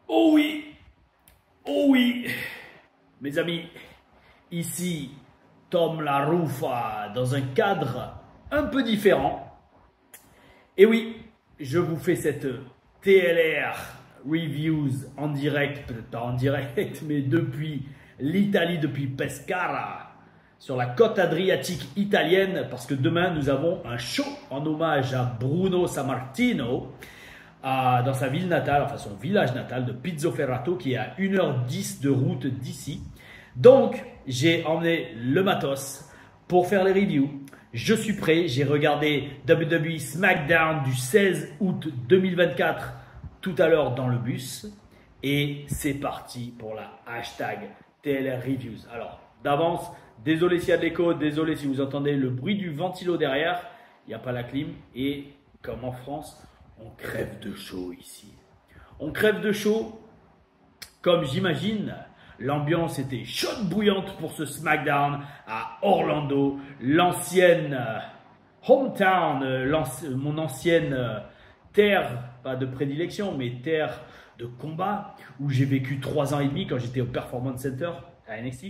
Oh oui, mes amis, ici Tom La Rufa dans un cadre un peu différent. Et oui, je vous fais cette TLR Reviews en direct, peut-être pas en direct, mais depuis l'Italie, depuis Pescara, sur la côte adriatique italienne, parce que demain nous avons un show en hommage à Bruno Sammartino dans sa ville natale, enfin son village natal de Pizzoferrato, qui est à 1h10 de route d'ici. Donc j'ai emmené le matos pour faire les reviews. Je suis prêt, j'ai regardé WWE SmackDown du 16 août 2024 tout à l'heure dans le bus. Et c'est parti pour la hashtag TLR Reviews. Alors d'avance, désolé s'il y a de l'écho, désolé si vous entendez le bruit du ventilo derrière. Il n'y a pas la clim et comme en France, on crève de chaud ici. On crève de chaud comme j'imagine. L'ambiance était chaude bouillante pour ce SmackDown à Orlando, l'ancienne hometown, mon ancienne terre, pas de prédilection, mais terre de combat, où j'ai vécu 3 ans et demi quand j'étais au Performance Center à NXT.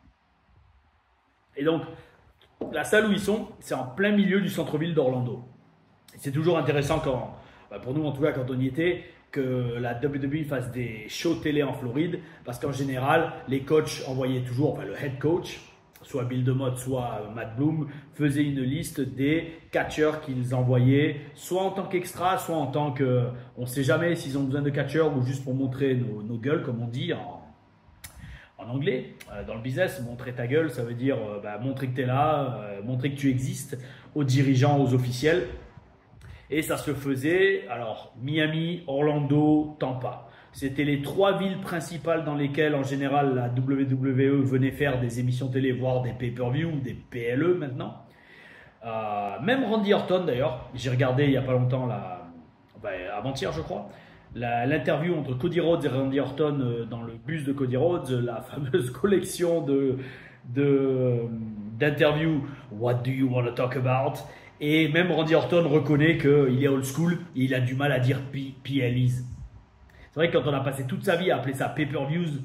Et donc, la salle où ils sont, c'est en plein milieu du centre-ville d'Orlando. C'est toujours intéressant quand, pour nous en tout cas quand on y était, que la WWE fasse des shows télé en Floride, parce qu'en général, les coachs envoyaient toujours, enfin le head coach, soit Bill DeMott, soit Matt Bloom, faisait une liste des catcheurs qu'ils envoyaient, soit en tant qu'extra, soit en tant que, on ne sait jamais s'ils ont besoin de catcheurs ou juste pour montrer nos gueules, comme on dit en anglais. Dans le business, montrer ta gueule, ça veut dire montrer que tu es là, montrer que tu existes aux dirigeants, aux officiels. Et ça se faisait, alors Miami, Orlando, Tampa. C'était les 3 villes principales dans lesquelles en général la WWE venait faire des émissions télé, voire des pay-per-view, des PLE maintenant. Même Randy Orton d'ailleurs, j'ai regardé il n'y a pas longtemps, avant-hier je crois, l'interview entre Cody Rhodes et Randy Orton dans le bus de Cody Rhodes, la fameuse collection d'interviews What do you want to talk about? Et même Randy Orton reconnaît qu'il est old school et il a du mal à dire PLEs. C'est vrai que quand on a passé toute sa vie à appeler ça pay-per-views,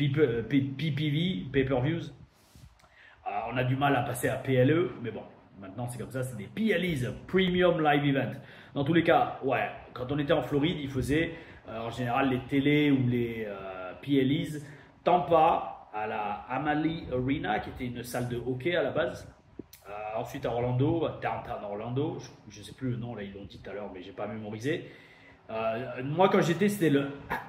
PPV, pay-per-views, on a du mal à passer à PLE, mais bon, maintenant c'est comme ça, c'est des PLEs, Premium Live Event. Dans tous les cas, ouais, quand on était en Floride, ils faisaient en général les télés ou les PLEs, Tampa à la Amalie Arena, qui était une salle de hockey à la base. Ensuite à Orlando, Downtown Orlando, je ne sais plus le nom, là ils l'ont dit tout à l'heure, mais je n'ai pas mémorisé. Moi quand j'étais, c'était le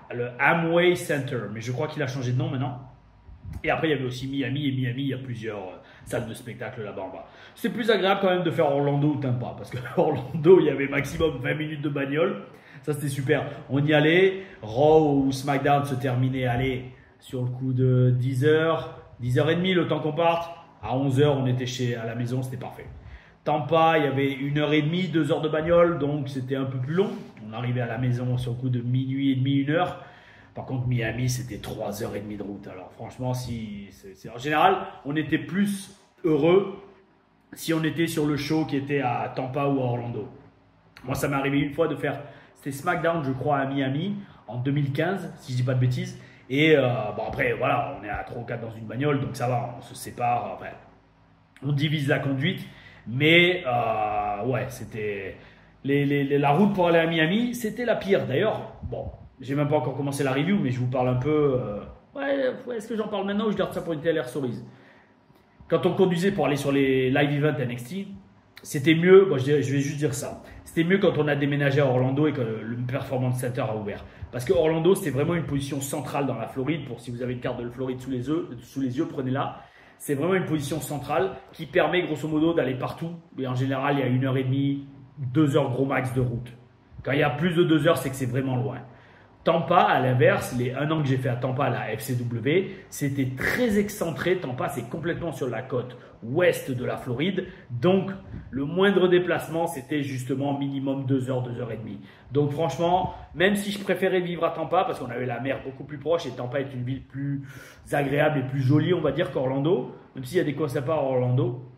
Amway Center, mais je crois qu'il a changé de nom maintenant. Et après il y avait aussi Miami, et Miami il y a plusieurs salles de spectacle là-bas en bas. C'est plus agréable quand même de faire Orlando ou Tampa, parce que Orlando il y avait maximum 20 minutes de bagnole, ça c'était super. On y allait, Raw ou SmackDown se terminait, allez, sur le coup de 10h, 10h30 le temps qu'on parte. À 11h, on était à la maison, c'était parfait. Tampa, il y avait 1h30, 2h de bagnole, donc c'était un peu plus long. On arrivait à la maison sur le coup de minuit et demi, 1h. Par contre, Miami, c'était 3h30 de route. Alors franchement, en général, on était plus heureux si on était sur le show qui était à Tampa ou à Orlando. Moi, ça m'est arrivé une fois de faire, c'était SmackDown, je crois, à Miami, en 2015, si je dis pas de bêtises. Et après, voilà, on est à 3 ou 4 dans une bagnole, donc ça va, on se sépare, enfin, on divise la conduite. Mais ouais, c'était la route pour aller à Miami, c'était la pire. D'ailleurs, bon, j'ai même pas encore commencé la review, mais je vous parle un peu. Ouais, est-ce que j'en parle maintenant ou je garde ça pour une TLR Stories? Quand on conduisait pour aller sur les live events NXT, c'était mieux, bon, je vais juste dire ça, c'était mieux quand on a déménagé à Orlando et que le Performance Center a ouvert. Parce que Orlando, c'était vraiment une position centrale dans la Floride. Pour si vous avez une carte de la Floride sous les yeux, prenez-la. C'est vraiment une position centrale qui permet grosso modo d'aller partout. Et en général, il y a 1h30, 2h gros max de route. Quand il y a plus de 2h, c'est que c'est vraiment loin. Tampa, à l'inverse, les 1 an que j'ai fait à Tampa, à la FCW, c'était très excentré. Tampa, c'est complètement sur la côte ouest de la Floride. Donc, le moindre déplacement, c'était justement minimum 2h, 2h30. Donc, franchement, même si je préférais vivre à Tampa, parce qu'on avait la mer beaucoup plus proche et Tampa est une ville plus agréable et plus jolie, on va dire, qu'Orlando, même s'il y a des coins sympas à Orlando,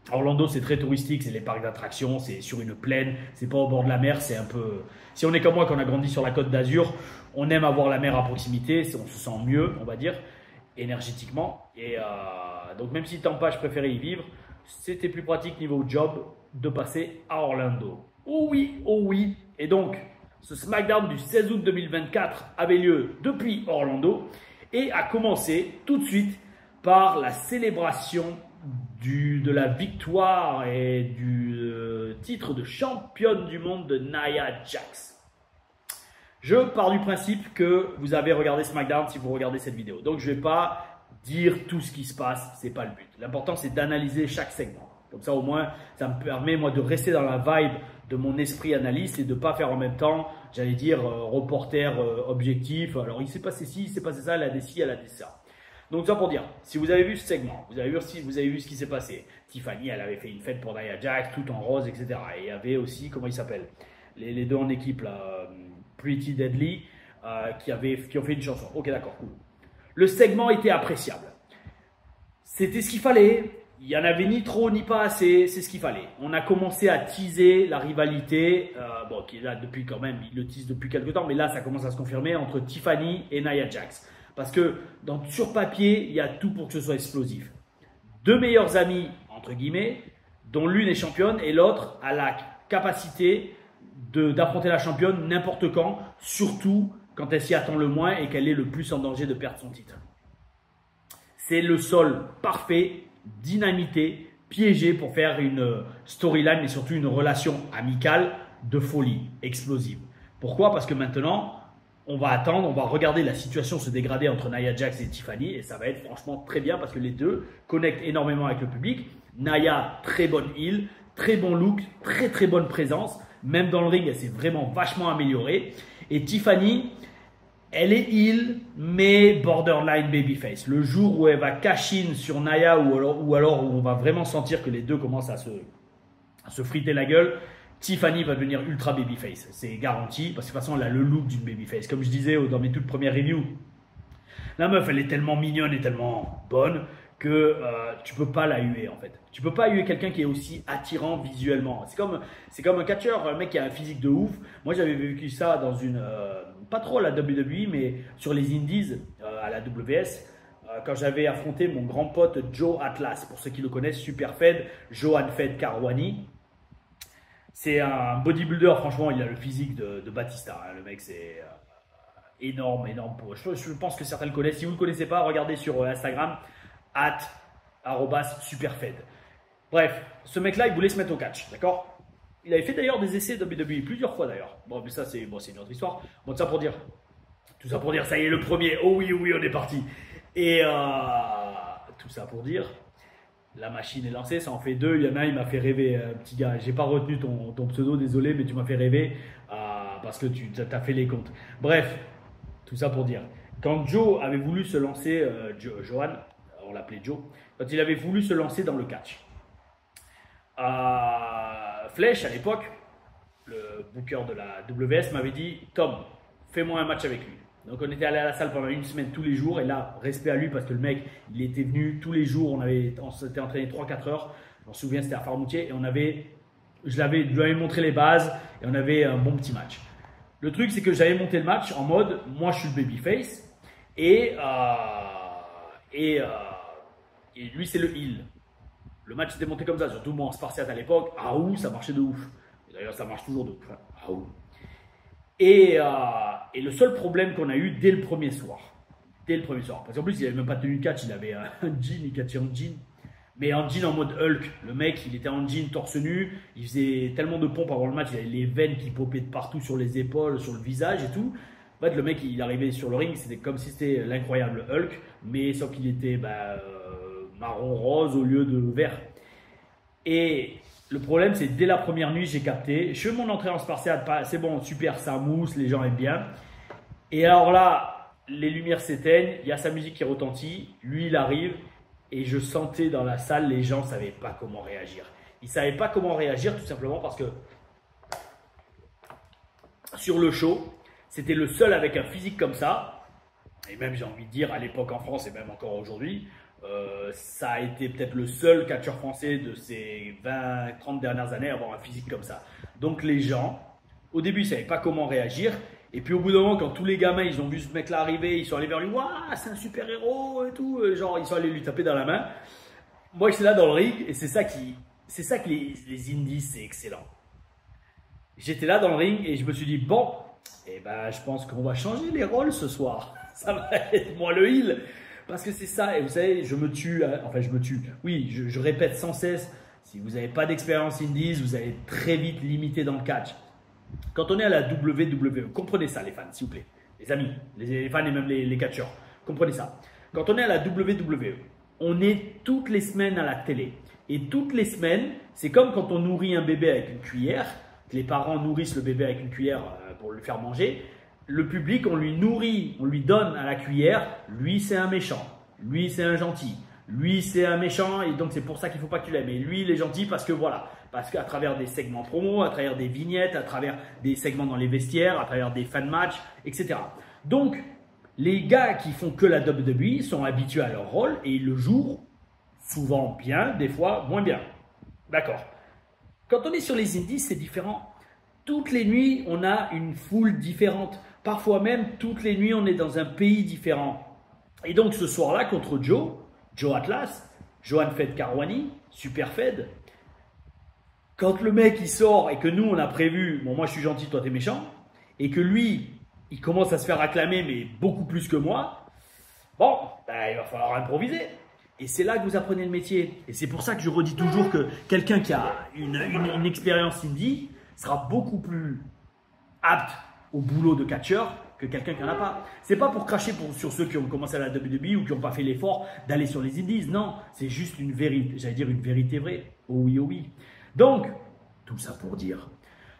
Orlando, c'est très touristique, c'est les parcs d'attractions, c'est sur une plaine, c'est pas au bord de la mer, c'est un peu... Si on est comme moi, qu'on a grandi sur la Côte d'Azur, on aime avoir la mer à proximité, on se sent mieux, on va dire, énergétiquement. Et donc même si Tampa, je préférais y vivre, c'était plus pratique niveau job de passer à Orlando. Oh oui, oh oui. Et donc, ce SmackDown du 16 août 2024 avait lieu depuis Orlando et a commencé tout de suite par la célébration de la victoire et du titre de championne du monde de Nia Jax. Je pars du principe que vous avez regardé SmackDown si vous regardez cette vidéo. Donc je ne vais pas dire tout ce qui se passe, ce n'est pas le but. L'important c'est d'analyser chaque segment. Comme ça au moins ça me permet moi de rester dans la vibe de mon esprit analyste et de ne pas faire en même temps, j'allais dire reporter objectif. Alors il s'est passé ci, il s'est passé ça, elle a dit ci, elle a dit ça. Donc ça pour dire, si vous avez vu ce segment, vous avez vu ce qui s'est passé. Tiffany, elle avait fait une fête pour Nia Jax, tout en rose, etc. Et il y avait aussi, comment ils s'appellent, les deux en équipe, là, Pretty Deadly, qui ont fait une chanson. Ok, d'accord, cool. Le segment était appréciable. C'était ce qu'il fallait. Il n'y en avait ni trop ni pas assez, c'est ce qu'il fallait. On a commencé à teaser la rivalité, bon, qui est là depuis quand même, il le tease depuis quelques temps, mais là ça commence à se confirmer entre Tiffany et Nia Jax. Parce que sur papier, il y a tout pour que ce soit explosif. Deux meilleures amies, entre guillemets, dont l'une est championne et l'autre a la capacité d'affronter la championne n'importe quand, surtout quand elle s'y attend le moins et qu'elle est le plus en danger de perdre son titre. C'est le sol parfait, dynamité, piégé pour faire une storyline et surtout une relation amicale de folie, explosive. Pourquoi? Parce que maintenant, on va attendre, on va regarder la situation se dégrader entre Nia Jax et Tiffany et ça va être franchement très bien parce que les deux connectent énormément avec le public. Nia, très bonne heel, très bon look, très très bonne présence. Même dans le ring, elle s'est vraiment vachement améliorée. Et Tiffany, elle est heel, mais borderline babyface. Le jour où elle va cash in sur Nia ou alors où on va vraiment sentir que les deux commencent à se friter la gueule, Tiffany va devenir ultra babyface. C'est garanti parce que de toute façon, elle a le look d'une babyface. Comme je disais dans mes toutes premières reviews, la meuf, elle est tellement mignonne et tellement bonne que tu peux pas la huer en fait. Tu peux pas huer quelqu'un qui est aussi attirant visuellement. C'est comme un catcheur, un mec qui a un physique de ouf. Moi, j'avais vécu ça dans une, pas trop à la WWE, mais sur les Indies, à la WS. Quand j'avais affronté mon grand pote Joe Atlas, pour ceux qui le connaissent, super fed, Johan Fed Karwani. C'est un bodybuilder, franchement, il a le physique de Batista. Hein. Le mec, c'est énorme, énorme. Je pense que certains le connaissent. Si vous ne le connaissez pas, regardez sur Instagram, @superfed. Bref, ce mec-là, il voulait se mettre au catch, d'accord? Il avait fait d'ailleurs des essais WWE, plusieurs fois d'ailleurs. Bon, mais ça, c'est une autre histoire. Bon, tout ça pour dire, ça y est, le premier. Oh oui, oui, on est parti. Et tout ça pour dire, la machine est lancée, ça en fait deux. Il y en a un, il m'a fait rêver, petit gars. J'ai pas retenu ton pseudo, désolé, mais tu m'as fait rêver parce que tu as fait les comptes. Bref, tout ça pour dire, quand Joe avait voulu se lancer, Johan, on l'appelait Joe, quand il avait voulu se lancer dans le catch, Flèche à l'époque, le booker de la WS m'avait dit, Tom, fais-moi un match avec lui. Donc on était allé à la salle pendant une semaine tous les jours et là, respect à lui parce que le mec, il était venu tous les jours, on s'était entraîné 3-4 heures, je m'en souviens c'était à Farmoutier et je lui avais montré les bases et on avait un bon petit match. Le truc c'est que j'avais monté le match en mode, moi je suis le babyface et lui c'est le heel. Le match s'était monté comme ça, surtout moi en Spartiate à l'époque, ça marchait de ouf. D'ailleurs ça marche toujours de ouf, hein. Et le seul problème qu'on a eu dès le premier soir, parce qu'en plus il n'avait même pas tenu de catch, il avait un jean, il catchait en jean, mais en jean en mode Hulk. Le mec il était en jean torse nu, il faisait tellement de pompes avant le match, il avait les veines qui popaient de partout sur les épaules, sur le visage et tout. En fait le mec il arrivait sur le ring, c'était comme si c'était l'incroyable Hulk, mais sauf qu'il était marron rose au lieu de vert. Et le problème, c'est dès la première nuit, j'ai capté. Je fais mon entrée en Spartiate, c'est bon, super, ça mousse, les gens aiment bien. Et alors là, les lumières s'éteignent, il y a sa musique qui retentit, lui il arrive, et je sentais dans la salle, les gens ne savaient pas comment réagir. Ils ne savaient pas comment réagir tout simplement parce que sur le show, c'était le seul avec un physique comme ça, et même j'ai envie de dire à l'époque en France et même encore aujourd'hui, ça a été peut-être le seul catcheur français de ces 20-30 dernières années à avoir un physique comme ça. Donc les gens, au début, ils ne savaient pas comment réagir. Et puis au bout d'un moment, quand tous les gamins, ils ont vu ce mec-là arriver, ils sont allés vers lui, waouh, c'est un super-héros et tout. Genre, ils sont allés lui taper dans la main. Moi, j'étais là dans le ring et c'est ça que les indies, c'est excellent. J'étais là dans le ring et je me suis dit, bon, eh ben, je pense qu'on va changer les rôles ce soir. Ça va être moi le heel. Parce que c'est ça, et vous savez, je me tue, enfin je me tue, oui, je répète sans cesse, si vous n'avez pas d'expérience indies, vous allez très vite limiter dans le catch. Quand on est à la WWE, comprenez ça les fans, s'il vous plaît, les amis, les fans et même les catcheurs, comprenez ça. Quand on est à la WWE, on est toutes les semaines à la télé. Et toutes les semaines, c'est comme quand on nourrit un bébé avec une cuillère, que les parents nourrissent le bébé avec une cuillère pour le faire manger. Le public, on lui nourrit, on lui donne à la cuillère, lui c'est un méchant, lui c'est un gentil, lui c'est un méchant et donc c'est pour ça qu'il ne faut pas que tu l'aimes. Et lui il est gentil parce que voilà, parce qu'à travers des segments promo, à travers des vignettes, à travers des segments dans les vestiaires, à travers des fan matchs, etc. Donc les gars qui font que la WWE sont habitués à leur rôle et ils le jouent souvent bien, des fois moins bien. D'accord. Quand on est sur les indies, c'est différent. Toutes les nuits, on a une foule différente. Parfois même, toutes les nuits, on est dans un pays différent. Et donc, ce soir-là, contre Joe Atlas, Johan Fed Karwani, Super Fed, quand le mec, il sort et que nous, on a prévu, bon, moi, je suis gentil, toi, t'es méchant, et que lui, il commence à se faire acclamer, mais beaucoup plus que moi, bon, ben, il va falloir improviser. Et c'est là que vous apprenez le métier. Et c'est pour ça que je redis toujours que quelqu'un qui a une expérience indie sera beaucoup plus apte au boulot de catcheur que quelqu'un qui n'en a pas. C'est pas pour cracher sur ceux qui ont commencé à la WWE ou qui n'ont pas fait l'effort d'aller sur les indies. Non, c'est juste une vérité, j'allais dire une vérité vraie. Oh oui, oh oui. Donc, tout ça pour dire,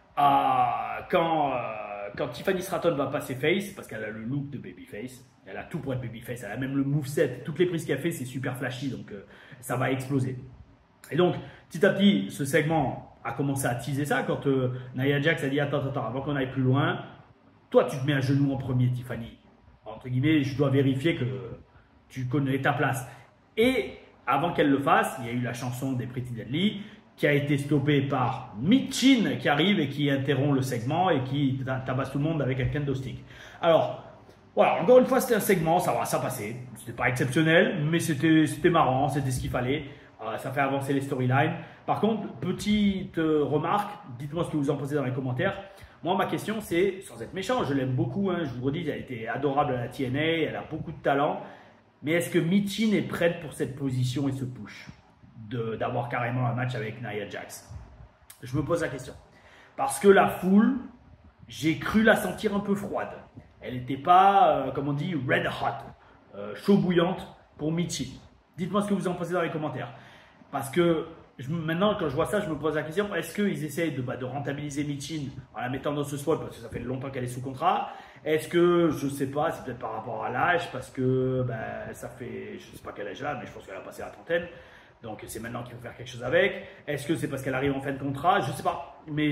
quand Tiffany Stratton va passer face, parce qu'elle a le look de babyface, elle a tout pour être babyface, elle a même le moveset, toutes les prises qu'elle fait, c'est super flashy, donc ça va exploser. Et donc, petit à petit, ce segment a commencé à teaser ça quand Nia Jax a dit attends, avant qu'on aille plus loin, toi tu te mets à genoux en premier, Tiffany. Entre guillemets, je dois vérifier que tu connais ta place. Et avant qu'elle le fasse, il y a eu la chanson des Pretty Deadly qui a été stoppée par Michin qui arrive et qui interrompt le segment et qui tabasse tout le monde avec un kendo stick. Alors, voilà, encore une fois, c'était un segment, ça passait. C'était pas exceptionnel, mais c'était marrant, c'était ce qu'il fallait. Ça fait avancer les storylines. Par contre, petite remarque, dites-moi ce que vous en pensez dans les commentaires. Moi, ma question, c'est, sans être méchant, je l'aime beaucoup, hein, je vous le redis, elle a été adorable à la TNA, elle a beaucoup de talent. Mais est-ce que Michin est prête pour cette position et ce push d'avoir carrément un match avec Nia Jax? Je me pose la question. Parce que la foule, j'ai cru la sentir un peu froide. Elle n'était pas, comme on dit, red hot, chaud bouillante pour Michin. Dites-moi ce que vous en pensez dans les commentaires. Parce que maintenant, quand je vois ça, je me pose la question, est-ce qu'ils essayent de rentabiliser Michin en la mettant dans ce spot parce que ça fait longtemps qu'elle est sous contrat? Est-ce que, je ne sais pas, c'est peut-être par rapport à l'âge, parce que ça fait, je ne sais pas quel âge là, mais je pense qu'elle a passé la trentaine. Donc c'est maintenant qu'il faut faire quelque chose avec. Est-ce que c'est parce qu'elle arrive en fin de contrat? Je ne sais pas. Mais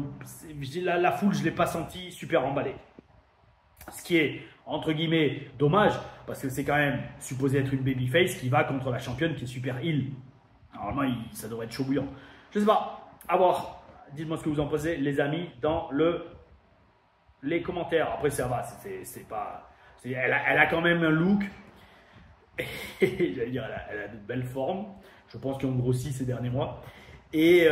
la foule, je ne l'ai pas senti super emballée. Ce qui est, entre guillemets, dommage, parce que c'est quand même supposé être une babyface qui va contre la championne qui est super heel. Normalement, ça devrait être chaud bouillant. Je ne sais pas. À voir. Dites-moi ce que vous en pensez, les amis, dans les commentaires. Après, ça va. Elle a quand même un look. J'allais dire, elle a de belles formes. Je pense qu'ils ont grossi ces derniers mois. Mais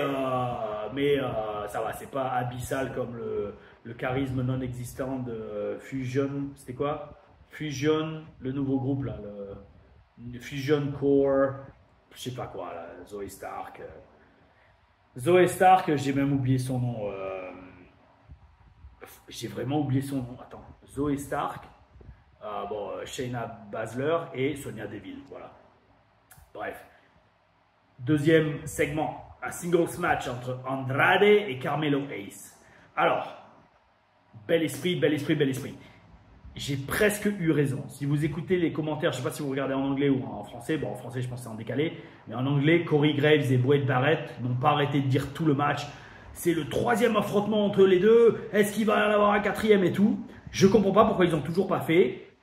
ça va, c'est pas abyssal comme le charisme non existant de Fusion. C'était quoi? Fusion, le nouveau groupe là, le Fusion Core, je sais pas quoi, là, Zoe Stark. Zoe Stark, j'ai même oublié son nom. J'ai vraiment oublié son nom. Attends, Zoe Stark, Shayna Baszler et Sonya Deville. Voilà. Bref. Deuxième segment. Un singles match entre Andrade et Carmelo Hayes. Alors, bel esprit, bel esprit, bel esprit. J'ai presque eu raison. Si vous écoutez les commentaires, je ne sais pas si vous regardez en anglais ou en français. Bon, en français, je pense que c'est en décalé. Mais en anglais, Corey Graves et Wade Barrett n'ont pas arrêté de dire tout le match. C'est le troisième affrontement entre les deux. Est-ce qu'il va y en avoir un quatrième et tout? Je ne comprends pas pourquoi ils n'ont toujours pas fait.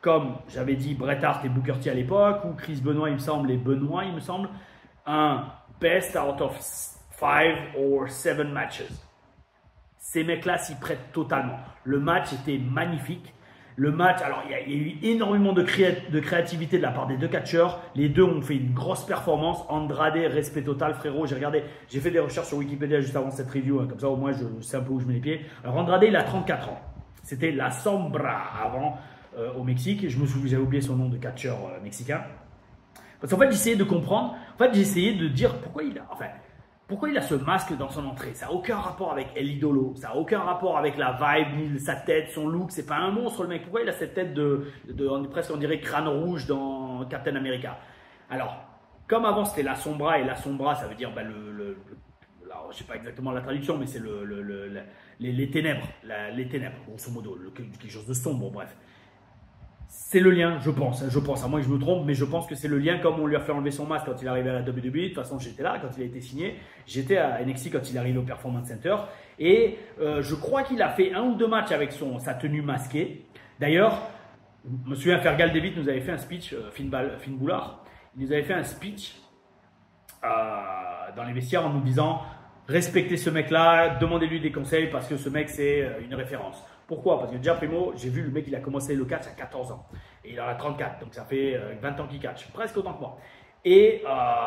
comme j'avais dit Bret Hart et Booker T à l'époque, ou Chris Benoit, il me semble, et Benoit, il me semble, un best out of 5 or 7 matches. Ces mecs-là s'y prêtent totalement. Le match était magnifique. Le match, alors il y a eu énormément de créativité de la part des deux catcheurs. Les deux ont fait une grosse performance. Andrade, respect total, frérot. J'ai fait des recherches sur Wikipédia juste avant cette review, hein, comme ça au moins je sais un peu où je mets les pieds. Alors Andrade, il a 34 ans. C'était la Sombra avant au Mexique. J'avais oublié son nom de catcheur mexicain. Parce qu'en fait, j'essayais de comprendre. En fait, j'essayais de dire pourquoi il a ce masque dans son entrée. Ça n'a aucun rapport avec El Idolo. Ça n'a aucun rapport avec la vibe, sa tête, son look. C'est pas un monstre le mec. Pourquoi il a cette tête presque on dirait crâne rouge dans Captain America? Alors, comme avant c'était la Sombra, et la Sombra ça veut dire alors, je sais pas exactement la traduction, mais c'est les ténèbres. Les ténèbres, grosso modo. Quelque chose de sombre, bref. C'est le lien, je pense, à moins que je me trompe, mais je pense que c'est le lien comme on lui a fait enlever son masque quand il est arrivé à la WWE. De toute façon, j'étais là quand il a été signé. J'étais à NXT quand il est arrivé au Performance Center. Et je crois qu'il a fait 1 ou 2 matchs avec sa tenue masquée. D'ailleurs, je me souviens, Fergal David nous avait fait un speech, Finn Boulard, il nous avait fait un speech dans les vestiaires en nous disant « Respectez ce mec-là, demandez-lui des conseils parce que ce mec, c'est une référence ». Pourquoi? Parce que déjà, primo, j'ai vu le mec, il a commencé le catch à 14 ans. Et il en a 34, donc ça fait 20 ans qu'il catch, presque autant que moi. Et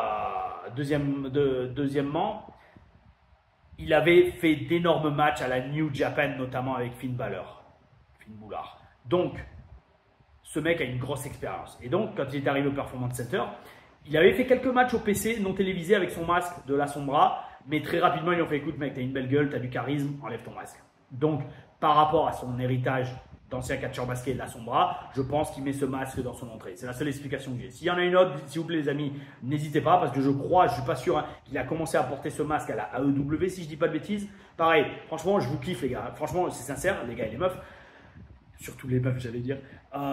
deuxièmement, il avait fait d'énormes matchs à la New Japan, notamment avec Finn Boulard. Donc, ce mec a une grosse expérience. Et donc, quand il est arrivé au Performance Center, il avait fait quelques matchs au PC non télévisés avec son masque de la Sombra, mais très rapidement, ils lui ont fait « Écoute mec, t'as une belle gueule, t'as du charisme, enlève ton masque ». Donc, par rapport à son héritage d'ancien catcheur masqué de la Sombra, je pense qu'il met ce masque dans son entrée. C'est la seule explication que j'ai. S'il y en a une autre, s'il vous plaît les amis, n'hésitez pas, parce que je suis pas sûr hein, qu'il a commencé à porter ce masque à la AEW, si je dis pas de bêtises. Pareil, franchement, je vous kiffe les gars. Franchement, c'est sincère, les gars et les meufs. Surtout les meufs, j'allais dire.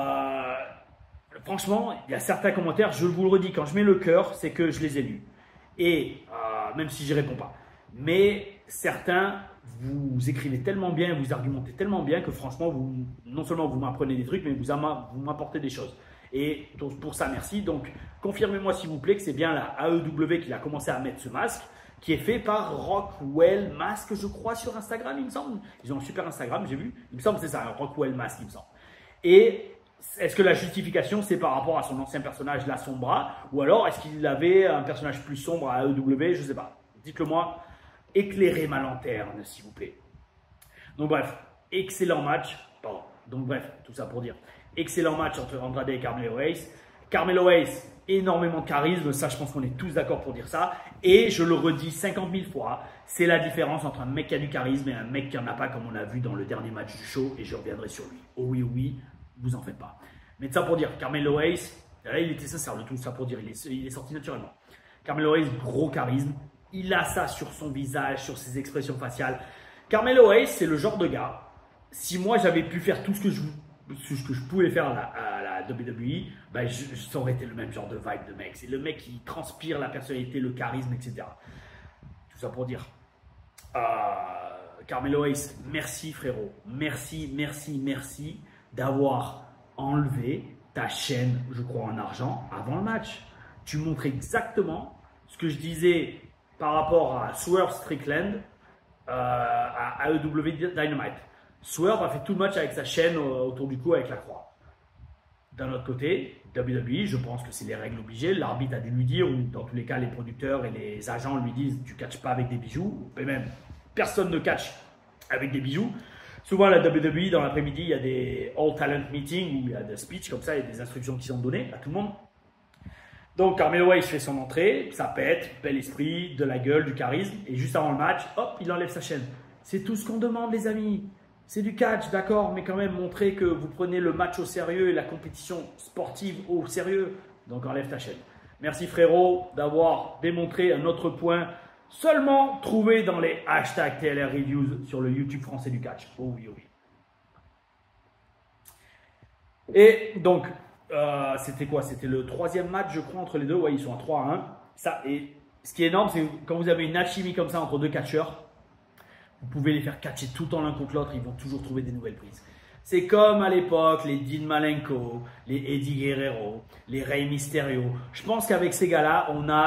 Franchement, il y a certains commentaires, je vous le redis, quand je mets le cœur, c'est que je les ai lus. Et même si j'y réponds pas. Mais certains, vous écrivez tellement bien, vous argumentez tellement bien que franchement, non seulement vous m'apprenez des trucs, mais vous m'apportez des choses. Et donc, pour ça, merci. Donc, confirmez-moi s'il vous plaît que c'est bien la AEW qui a commencé à mettre ce masque, qui est fait par Rockwell Mask, je crois, sur Instagram, il me semble. Ils ont un super Instagram, j'ai vu. Il me semble que c'est ça, un Rockwell Mask, il me semble. Et est-ce que la justification, c'est par rapport à son ancien personnage, la Sombra, ou alors est-ce qu'il avait un personnage plus sombre à AEW? Je ne sais pas. Dites-le moi. Éclairez ma lanterne, s'il vous plaît. Donc bref, excellent match. Pardon. Donc bref, tout ça pour dire. Excellent match entre Andrade et Carmelo Hayes. Carmelo Hayes, énormément de charisme. Ça, je pense qu'on est tous d'accord pour dire ça. Et je le redis 50 000 fois, c'est la différence entre un mec qui a du charisme et un mec qui n'en a pas, comme on a vu dans le dernier match du show. Et je reviendrai sur lui. Oh oui, oui, vous en faites pas. Mais ça pour dire, Carmelo Hayes, là, il était sincère de tout ça pour dire. Il est sorti naturellement. Carmelo Hayes, gros charisme. Il a ça sur son visage, sur ses expressions faciales. Carmelo Hayes, c'est le genre de gars, si moi j'avais pu faire tout ce que je pouvais faire à la WWE, ben ça aurait été le même genre de vibe de mec. C'est le mec qui transpire la personnalité, le charisme, etc. Tout ça pour dire. Carmelo Hayes, merci frérot. Merci d'avoir enlevé ta chaîne, je crois, en argent avant le match. Tu montres exactement ce que je disais par rapport à Swerve Strickland à AEW Dynamite. Swerve a fait tout le match avec sa chaîne autour du cou avec la croix. D'un autre côté, WWE, je pense que c'est les règles obligées. L'arbitre a dû lui dire, ou dans tous les cas, les producteurs et les agents lui disent tu ne catches pas avec des bijoux. Et même, personne ne catch avec des bijoux. Souvent, à la WWE, dans l'après-midi, il y a des All Talent Meetings où il y a des speeches comme ça, il y a des instructions qui sont données à tout le monde. Donc Carmelo Hayes fait son entrée, ça pète, bel esprit, de la gueule, du charisme. Et juste avant le match, hop, il enlève sa chaîne. C'est tout ce qu'on demande les amis. C'est du catch, d'accord, mais quand même montrer que vous prenez le match au sérieux et la compétition sportive au sérieux. Donc enlève ta chaîne. Merci frérot d'avoir démontré un autre point seulement trouvé dans les hashtags TLR Reviews sur le YouTube français du catch. Oh oui, oh oui. Et donc, c'était quoi? C'était le 3e match, je crois, entre les deux. Ouais, ils sont à 3-1. Ça, et ce qui est énorme, c'est que quand vous avez une alchimie comme ça entre deux catcheurs, vous pouvez les faire catcher tout le temps l'un contre l'autre. Ils vont toujours trouver des nouvelles prises. C'est comme à l'époque les Dean Malenko, les Eddie Guerrero, les Rey Mysterio. Je pense qu'avec ces gars-là, on a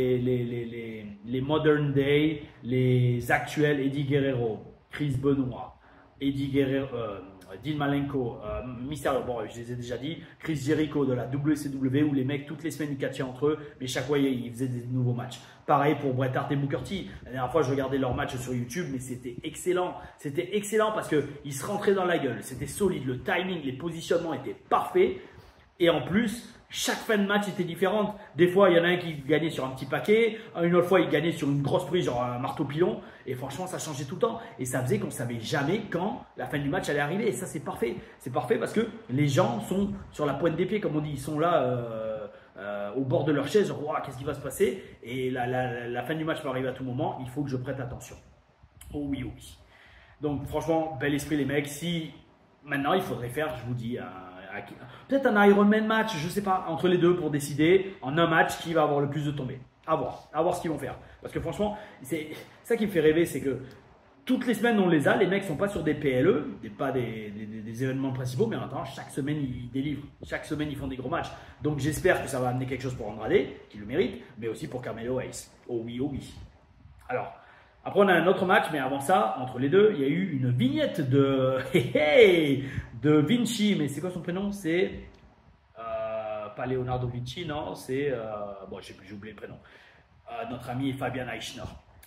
les modern day, les actuels Eddie Guerrero, Chris Benoit, Eddie Guerrero, Dean Malenko, Mysterio, bon, je les ai déjà dit, Chris Jericho de la WCW où les mecs toutes les semaines ils catchaient entre eux, mais chaque fois ils faisaient des nouveaux matchs. Pareil pour Bret Hart et Booker T. La dernière fois je regardais leurs matchs sur YouTube, mais c'était excellent. C'était excellent parce qu'ils se rentraient dans la gueule, c'était solide, le timing, les positionnements étaient parfaits. Et en plus, chaque fin de match était différente. Des fois, il y en a un qui gagnait sur un petit paquet. Une autre fois, il gagnait sur une grosse prise, genre un marteau pilon. Et franchement, ça changeait tout le temps. Et ça faisait qu'on ne savait jamais quand la fin du match allait arriver. Et ça, c'est parfait. C'est parfait parce que les gens sont sur la pointe des pieds, comme on dit. Ils sont là au bord de leur chaise. Genre, wow, qu'est-ce qui va se passer? Et la fin du match peut arriver à tout moment. Il faut que je prête attention. Oh oui, oh oui. Donc, franchement, bel esprit, les mecs. Si maintenant, il faudrait faire, je vous dis, peut-être un Ironman match, je sais pas, entre les deux pour décider en un match qui va avoir le plus de tombées. À voir ce qu'ils vont faire. Parce que franchement, c'est ça qui me fait rêver, c'est que toutes les semaines on les a, les mecs sont pas sur des PLE, pas des événements principaux, mais en attendant, chaque semaine ils délivrent, chaque semaine ils font des gros matchs. Donc j'espère que ça va amener quelque chose pour Andrade, qui le mérite, mais aussi pour Carmelo Hayes. Oh oui, oh oui. Alors, après, on a un autre match, mais avant ça, entre les deux, il y a eu une vignette de Vinci. Mais c'est quoi son prénom? C'est pas Leonardo Vinci, non, c'est bon, j'ai oublié le prénom. Notre ami Fabian Eichner.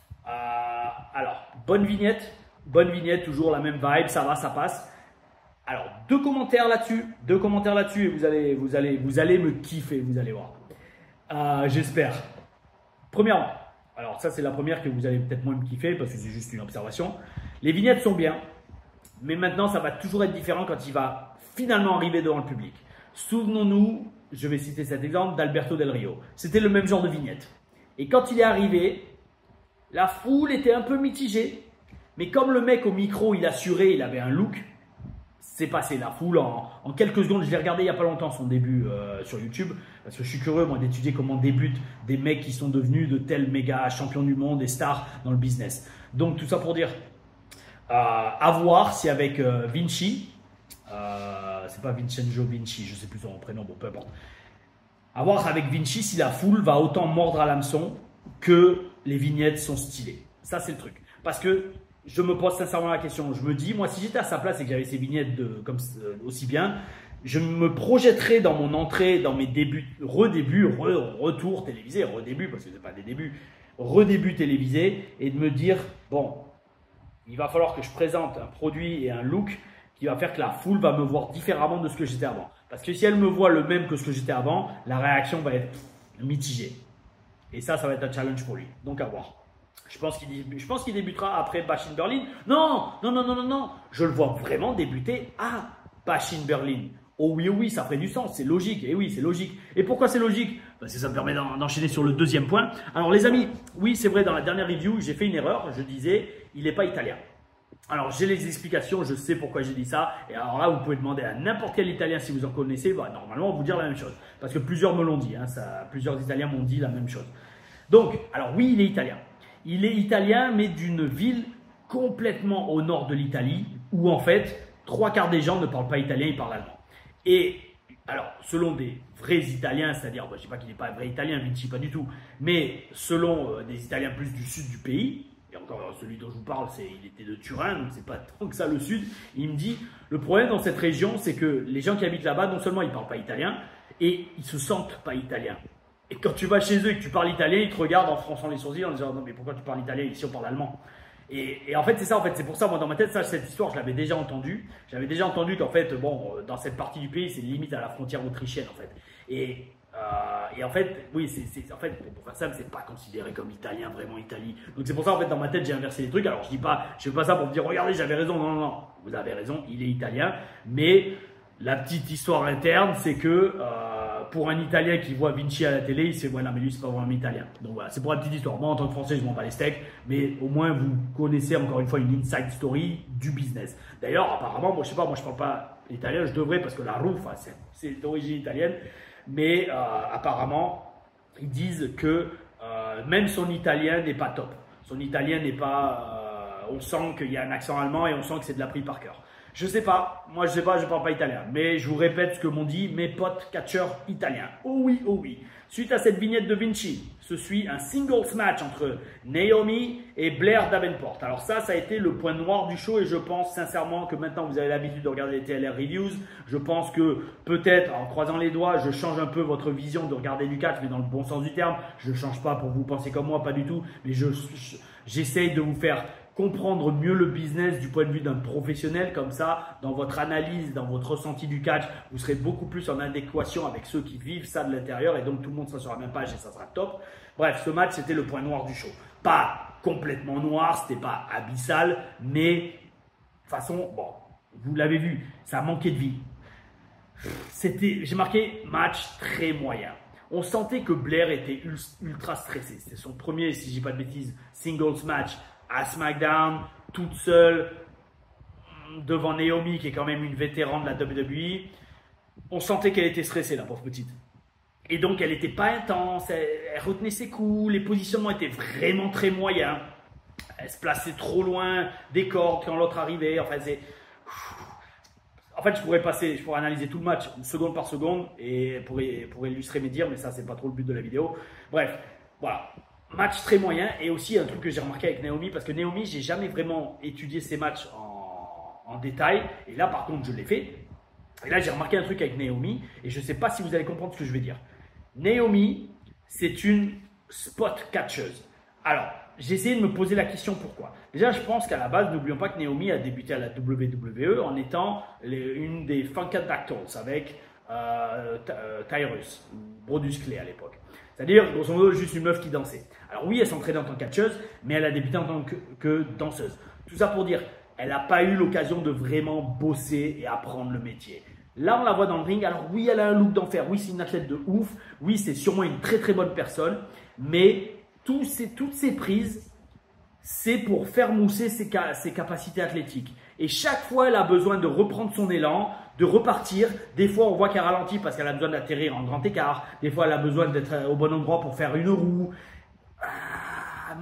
Alors, bonne vignette, toujours la même vibe, ça va, ça passe. Alors, deux commentaires là-dessus, et vous allez me kiffer, vous allez voir. J'espère. Premièrement. Alors ça c'est la première que vous allez peut-être moins me kiffer parce que c'est juste une observation. Les vignettes sont bien, mais maintenant ça va toujours être différent quand il va finalement arriver devant le public. Souvenons-nous, je vais citer cet exemple d'Alberto Del Rio. C'était le même genre de vignette. Et quand il est arrivé, la foule était un peu mitigée. Mais comme le mec au micro, il assurait, il avait un look, c'est passé. La foule, en quelques secondes, je l'ai regardé il n'y a pas longtemps son début sur YouTube, parce que je suis curieux moi d'étudier comment débutent des mecs qui sont devenus de tels méga champions du monde et stars dans le business. Donc tout ça pour dire, à voir si avec Vinci, c'est pas Vincenzo Vinci, je sais plus son prénom, bon peu importe. À voir avec Vinci si la foule va autant mordre à l'hameçon que les vignettes sont stylées. Ça c'est le truc. Parce que je me pose sincèrement la question. Je me dis, moi, si j'étais à sa place et que j'avais ces vignettes aussi bien, je me projetterais dans mon entrée, dans mes débuts, retour télévisé, redébut, parce que ce n'est pas des débuts, redébut télévisé, et de me dire, bon, il va falloir que je présente un produit et un look qui va faire que la foule va me voir différemment de ce que j'étais avant. Parce que si elle me voit le même que ce que j'étais avant, la réaction va être mitigée. Et ça va être un challenge pour lui. Donc à voir. Je pense qu'il débutera après Bash in Berlin. Non. Je le vois vraiment débuter à Bash in Berlin. Oh oui, ça ferait du sens, c'est logique. Et oui, c'est logique. Et pourquoi c'est logique? Parce que ça me permet d'enchaîner sur le deuxième point. Alors les amis, oui, c'est vrai, dans la dernière review, j'ai fait une erreur. Je disais, il n'est pas italien. Alors j'ai les explications, je sais pourquoi j'ai dit ça. Et alors là, vous pouvez demander à n'importe quel Italien si vous en connaissez. Bah, normalement, on va vous dire la même chose. Parce que plusieurs me l'ont dit. Plusieurs Italiens m'ont dit la même chose. Donc, alors oui, il est italien. Il est italien, mais d'une ville complètement au nord de l'Italie, où en fait, 3/4 des gens ne parlent pas italien, ils parlent allemand. Et alors, selon des vrais Italiens, c'est-à-dire, je ne dis pas qu'il n'est pas vrai italien, Vinci, pas du tout, mais selon des Italiens plus du sud du pays, et encore celui dont je vous parle, il était de Turin, donc c'est pas tant que ça le sud, il me dit, le problème dans cette région, c'est que les gens qui habitent là-bas, non seulement ils ne parlent pas italien, et ils se sentent pas italiens. Et quand tu vas chez eux et que tu parles italien, ils te regardent en fronçant les sourcils en disant non mais pourquoi tu parles italien, ici on parle allemand. Et en fait c'est ça, c'est pour ça moi dans ma tête cette histoire je l'avais déjà entendue. J'avais déjà entendu qu'en fait bon dans cette partie du pays c'est limite à la frontière autrichienne en fait. Et en fait oui en fait pour faire ça c'est pas considéré comme italien vraiment Italie. Donc c'est pour ça en fait dans ma tête j'ai inversé les trucs. Alors je fais pas ça pour me dire regardez j'avais raison, non, vous avez raison, il est italien, mais la petite histoire interne c'est que pour un Italien qui voit Vinci à la télé, il se dit voilà, mais lui, c'est pas vraiment italien. Donc voilà, c'est pour la petite histoire. Moi, en tant que Français, je m'en bats les steaks, mais au moins, vous connaissez encore une fois une inside story du business. D'ailleurs, apparemment, moi, je sais pas, moi, je parle pas italien, je devrais parce que la Rufa, c'est d'origine italienne, mais apparemment, ils disent que même son italien n'est pas top. Son italien n'est pas. On sent qu'il y a un accent allemand et on sent que c'est de l'appris par cœur. Je sais pas, moi je sais pas, je parle pas italien, mais je vous répète ce que m'ont dit mes potes catcheurs italiens. Oh oui, oh oui. Suite à cette vignette de Vinci, se suit un singles match entre Naomi et Blair Davenport. Alors ça a été le point noir du show et je pense sincèrement que maintenant vous avez l'habitude de regarder les TLR Reviews. Je pense que peut-être, en croisant les doigts, je change un peu votre vision de regarder du catch, mais dans le bon sens du terme. Je ne change pas pour vous penser comme moi, pas du tout, mais j'essaye de vous faire comprendre mieux le business du point de vue d'un professionnel. Comme ça, dans votre analyse, dans votre ressenti du catch, vous serez beaucoup plus en adéquation avec ceux qui vivent ça de l'intérieur et donc tout le monde sera sur la même page et ça sera top. Bref, ce match, c'était le point noir du show. Pas complètement noir, c'était pas abyssal, mais de toute façon, bon, vous l'avez vu, ça manquait de vie. J'ai marqué match très moyen. On sentait que Blair était ultra stressé. C'était son premier, si je dis pas de bêtises, singles match à SmackDown, toute seule, devant Naomi, qui est quand même une vétérane de la WWE. On sentait qu'elle était stressée, la pauvre petite. Et donc, elle n'était pas intense, elle retenait ses coups, les positionnements étaient vraiment très moyens. Elle se plaçait trop loin des cordes quand l'autre arrivait. Enfin, je pourrais analyser tout le match seconde par seconde et pour illustrer mes dires, mais ça, c'est pas trop le but de la vidéo. Bref, voilà. Match très moyen et aussi un truc que j'ai remarqué avec Naomi, parce que Naomi, j'ai jamais vraiment étudié ses matchs en détail. Et là, par contre, je l'ai fait. Et là, j'ai remarqué un truc avec Naomi et je ne sais pas si vous allez comprendre ce que je vais dire. Naomi, c'est une spot catcheuse. Alors, j'ai essayé de me poser la question pourquoi. Déjà, je pense qu'à la base, n'oublions pas que Naomi a débuté à la WWE en étant une des Funkadactyls avec Tyrus, Brodus Clay à l'époque. C'est-à-dire, grosso modo, juste une meuf qui dansait. Alors oui, elle s'entraînait en tant que catcheuse, mais elle a débuté en tant que danseuse. Tout ça pour dire, elle n'a pas eu l'occasion de vraiment bosser et apprendre le métier. Là, on la voit dans le ring. Alors oui, elle a un look d'enfer. Oui, c'est une athlète de ouf. Oui, c'est sûrement une très très bonne personne. Mais toutes ces prises, c'est pour faire mousser ses capacités athlétiques. Et chaque fois, elle a besoin de reprendre son élan, de repartir. Des fois, on voit qu'elle ralentit parce qu'elle a besoin d'atterrir en grand écart. Des fois, elle a besoin d'être au bon endroit pour faire une roue. Ah,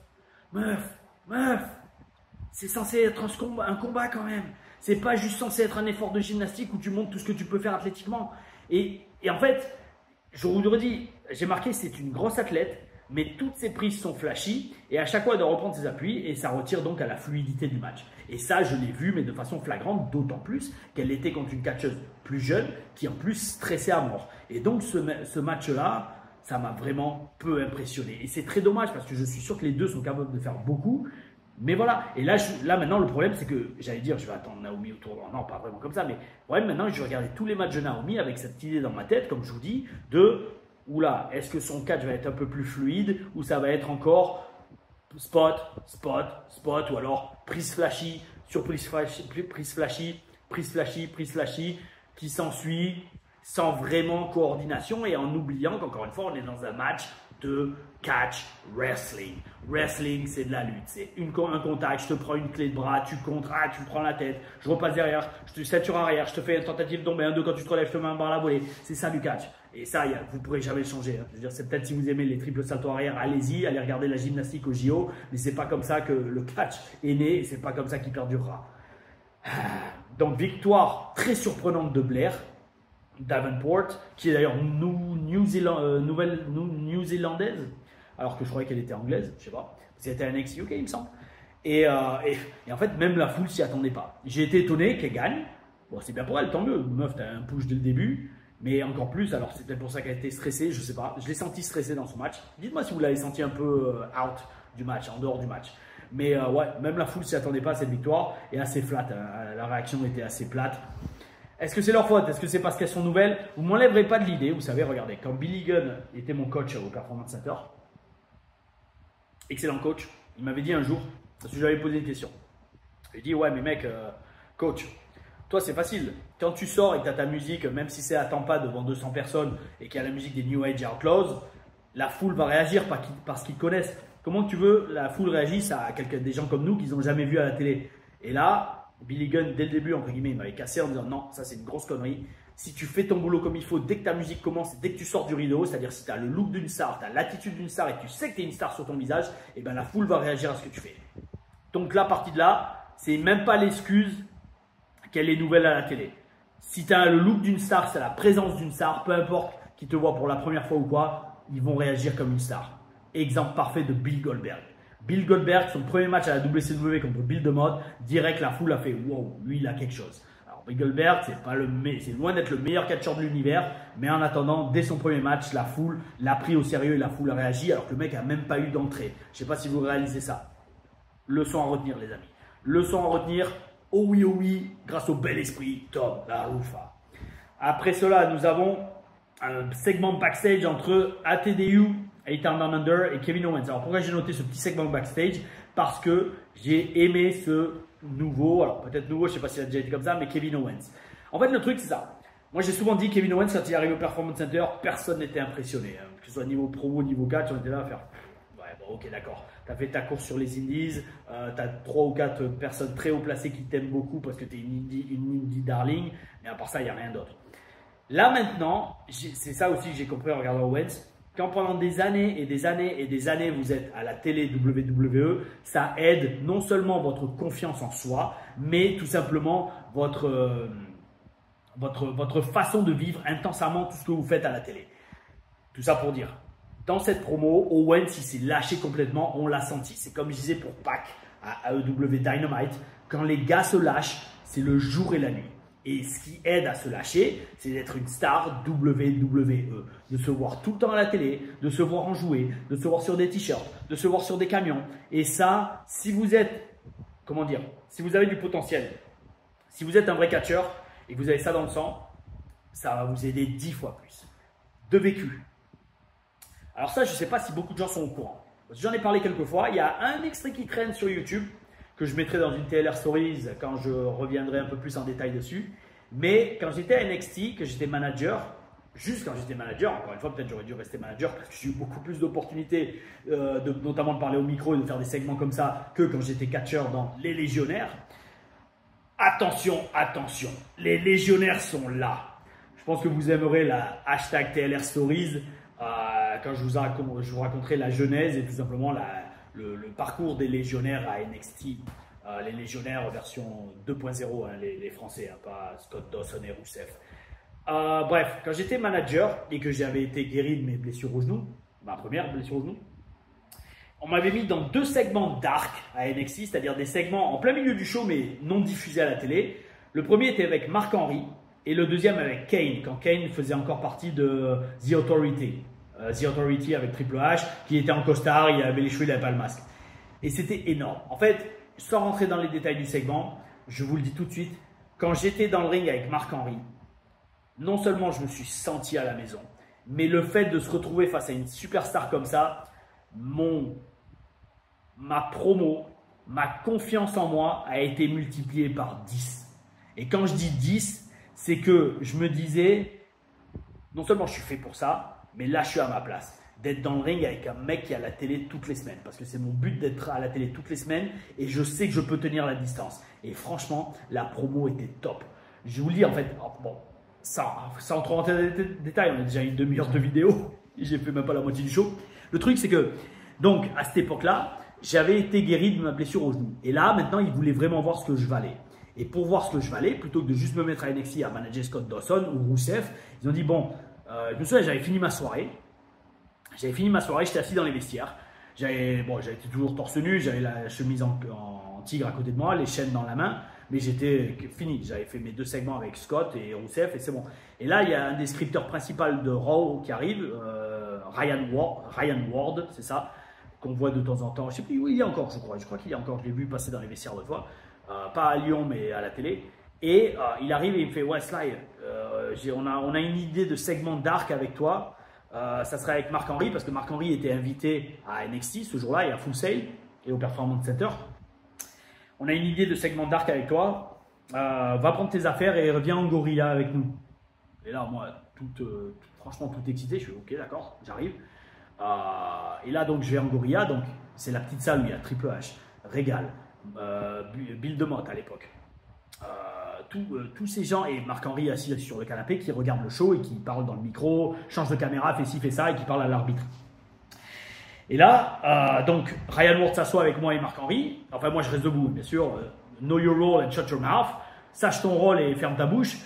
meuf. C'est censé être un combat quand même. C'est pas juste censé être un effort de gymnastique où tu montres tout ce que tu peux faire athlétiquement. Et en fait, je vous le redis, j'ai marqué c'est une grosse athlète, mais toutes ses prises sont flashy et à chaque fois elle doit reprendre ses appuis et ça retire donc à la fluidité du match. Et ça, je l'ai vu, mais de façon flagrante, d'autant plus qu'elle était contre une catcheuse plus jeune qui en plus stressait à mort. Et donc ce match-là, ça m'a vraiment peu impressionné. Et c'est très dommage parce que je suis sûr que les deux sont capables de faire beaucoup. Mais voilà, et là maintenant le problème c'est que, j'allais dire je vais attendre Naomi au tournoi, non pas vraiment comme ça, mais le problème maintenant je vais regarder tous les matchs de Naomi avec cette idée dans ma tête, comme je vous dis, de oula, est-ce que son catch va être un peu plus fluide ou ça va être encore spot, ou alors prise flashy, surprise flashy, prise flashy, qui s'ensuit sans vraiment coordination et en oubliant qu'encore une fois on est dans un match de catch wrestling. Wrestling, c'est de la lutte. C'est un contact, je te prends une clé de bras, tu contres, tu me prends la tête, je repasse derrière, je te ceinture arrière, je te fais une tentative de tomber, 1, 2, quand tu te relèves, je te mets un bar à la volée. C'est ça du catch. Et ça, vous ne pourrez jamais le changer. Je veux dire, c'est peut-être si vous aimez les triples saltos arrière, allez-y, allez regarder la gymnastique au JO, mais c'est pas comme ça que le catch est né et c'est pas comme ça qu'il perdurera. Donc, victoire très surprenante de Blair Davenport, qui est d'ailleurs new-zélandaise, alors que je croyais qu'elle était anglaise, je sais pas. C'était un ex-UK, il me semble. Et en fait, même la foule s'y attendait pas. J'ai été étonné qu'elle gagne. Bon, c'est bien pour elle, tant mieux. Meuf, t'as un push dès le début. Mais encore plus, alors c'est peut-être pour ça qu'elle était stressée, je sais pas. Je l'ai senti stressée dans ce match. Dites-moi si vous l'avez senti un peu out du match, en dehors du match. Mais ouais, même la foule s'y attendait pas à cette victoire. Et assez flat, hein. La réaction était assez plate. Est-ce que c'est leur faute? Est-ce que c'est parce qu'elles sont nouvelles? Vous ne m'enlèverez pas de l'idée. Vous savez, regardez, quand Billy Gunn était mon coach au Performance Center, excellent coach, il m'avait dit un jour, parce que j'avais posé une question. Il dit, ouais mais mec, coach, toi c'est facile. Quand tu sors et que tu as ta musique, même si c'est à Tampa devant 200 personnes et qu'il y a la musique des New Age Outlaws, la foule va réagir parce qu'ils connaissent. Comment tu veux la foule réagisse à des gens comme nous qu'ils n'ont jamais vu à la télé? Et là, Billy Gunn, dès le début, entre guillemets, il m'avait cassé en disant non, ça c'est une grosse connerie. Si tu fais ton boulot comme il faut, dès que ta musique commence, dès que tu sors du rideau, c'est-à-dire si tu as le look d'une star, tu as l'attitude d'une star et tu sais que tu es une star sur ton visage, et ben la foule va réagir à ce que tu fais. Donc là, partie de là, c'est même pas l'excuse qu'elle est nouvelle à la télé. Si tu as le look d'une star, c'est la présence d'une star, peu importe qui te voit pour la première fois ou quoi, ils vont réagir comme une star. Exemple parfait de Bill Goldberg. Bill Goldberg, son premier match à la WCW contre Bill DeMott, direct la foule a fait « Wow, lui il a quelque chose ». Alors Bill Goldberg, c'est loin d'être le meilleur catcheur de l'univers, mais en attendant, dès son premier match, la foule l'a pris au sérieux et la foule a réagi alors que le mec n'a même pas eu d'entrée. Je ne sais pas si vous réalisez ça. Leçon à retenir les amis. Leçon à retenir, oh oui, grâce au bel esprit, Tom La Rufa. Après cela, nous avons un segment backstage entre ATDU, Ethan Down Under et Kevin Owens. Alors pourquoi j'ai noté ce petit segment backstage? Parce que j'ai aimé ce nouveau, alors peut-être nouveau, je ne sais pas s'il a déjà été comme ça, mais Kevin Owens. En fait, le truc, c'est ça. Moi, j'ai souvent dit Kevin Owens, quand il est arrivé au Performance Center, personne n'était impressionné. Hein. Que ce soit niveau promo, niveau catch, on était là à faire ouais, bon, ok, d'accord. Tu as fait ta course sur les Indies, tu as 3 ou 4 personnes très haut placées qui t'aiment beaucoup parce que tu es une indie darling, mais à part ça, il n'y a rien d'autre. Là maintenant, c'est ça aussi que j'ai compris en regardant Owens. Quand pendant des années et des années et des années vous êtes à la télé WWE, ça aide non seulement votre confiance en soi, mais tout simplement votre façon de vivre intensément tout ce que vous faites à la télé. Tout ça pour dire, dans cette promo, Owens il s'est lâché complètement, on l'a senti. C'est comme je disais pour Pac à AEW Dynamite, quand les gars se lâchent, c'est le jour et la nuit. Et ce qui aide à se lâcher, c'est d'être une star WWE, de se voir tout le temps à la télé, de se voir en jouer, de se voir sur des t-shirts, de se voir sur des camions. Et ça, si vous êtes, comment dire, si vous avez du potentiel, si vous êtes un vrai catcheur et que vous avez ça dans le sang, ça va vous aider 10 fois plus. De vécu. Alors ça, je ne sais pas si beaucoup de gens sont au courant. J'en ai parlé quelques fois. Il y a un extrait qui traîne sur YouTube que je mettrai dans une TLR Stories quand je reviendrai un peu plus en détail dessus. Mais quand j'étais à NXT, que j'étais manager, juste quand j'étais manager, encore une fois, peut-être j'aurais dû rester manager parce que j'ai eu beaucoup plus d'opportunités, notamment de parler au micro et de faire des segments comme ça que quand j'étais catcheur dans Les Légionnaires. Attention, attention, les Légionnaires sont là. Je pense que vous aimerez la hashtag TLR Stories quand je vous raconterai la genèse et tout simplement le parcours des Légionnaires à NXT. Les Légionnaires version 2.0, hein, les Français, hein, pas Scott Dawson et Rousseff. Bref, quand j'étais manager et que j'avais été guéri de mes blessures au genou, ma première blessure au genou, on m'avait mis dans 2 segments dark à NXT, c'est-à-dire des segments en plein milieu du show mais non diffusés à la télé. Le premier était avec Mark Henry et le deuxième avec Kane, quand Kane faisait encore partie de The Authority. The Authority avec Triple H, qui était en costard, il avait les cheveux, il n'avait pas le masque. Et c'était énorme. En fait, sans rentrer dans les détails du segment, je vous le dis tout de suite, quand j'étais dans le ring avec Mark Henry, non seulement je me suis senti à la maison, mais le fait de se retrouver face à une superstar comme ça, ma promo, ma confiance en moi a été multipliée par 10. Et quand je dis 10, c'est que je me disais, non seulement je suis fait pour ça, mais là je suis à ma place. D'être dans le ring avec un mec qui est à la télé toutes les semaines. Parce que c'est mon but d'être à la télé toutes les semaines et je sais que je peux tenir la distance. Et franchement, la promo était top. Je vous le dis en fait, bon, sans rentrer dans les détails, on a déjà une demi-heure de vidéo et j'ai fait même pas la moitié du show. Le truc c'est que, donc à cette époque-là, j'avais été guéri de ma blessure au genou. Et là, maintenant, ils voulaient vraiment voir ce que je valais. Et pour voir ce que je valais, plutôt que de juste me mettre à NXT à manager Scott Dawson ou Rousseff, ils ont dit bon, je me souviens, j'avais fini ma soirée. J'étais assis dans les vestiaires. J'étais toujours torse nu, j'avais la chemise en tigre à côté de moi, les chaînes dans la main, mais j'étais fini. J'avais fait mes 2 segments avec Scott et Rousseff et c'est bon. Et là, il y a un des scripteurs principaux de Raw qui arrive, Ryan Ward, c'est ça, qu'on voit de temps en temps. Je sais plus où il y a encore, je crois qu'il y a encore, je l'ai vu passer dans les vestiaires l'autre fois, pas à Lyon mais à la télé. Et il arrive et il me fait « Ouais, Sly, on a une idée de segment dark avec toi. Ça serait avec Mark Henry, parce que Mark Henry était invité à NXT ce jour-là et à Full Sail et au Performance Center. On a une idée de segment dark avec toi. Va prendre tes affaires et reviens en gorilla avec nous. » Et là, moi, franchement, tout excité, je fais « Ok, d'accord, j'arrive. » Et là, donc, je vais en gorilla. Donc, c'est la petite salle où il y a Triple H, Regal, Bill DeMott à l'époque. Tous ces gens et Mark Henry assis sur le canapé qui regardent le show et qui parle dans le micro, change de caméra, fait ci, fait ça et qui parle à l'arbitre. Et là, donc Ryan Ward s'assoit avec moi et Mark Henry. Enfin, moi je reste debout, bien sûr. Know your role and shut your mouth. sache ton rôle et ferme ta bouche.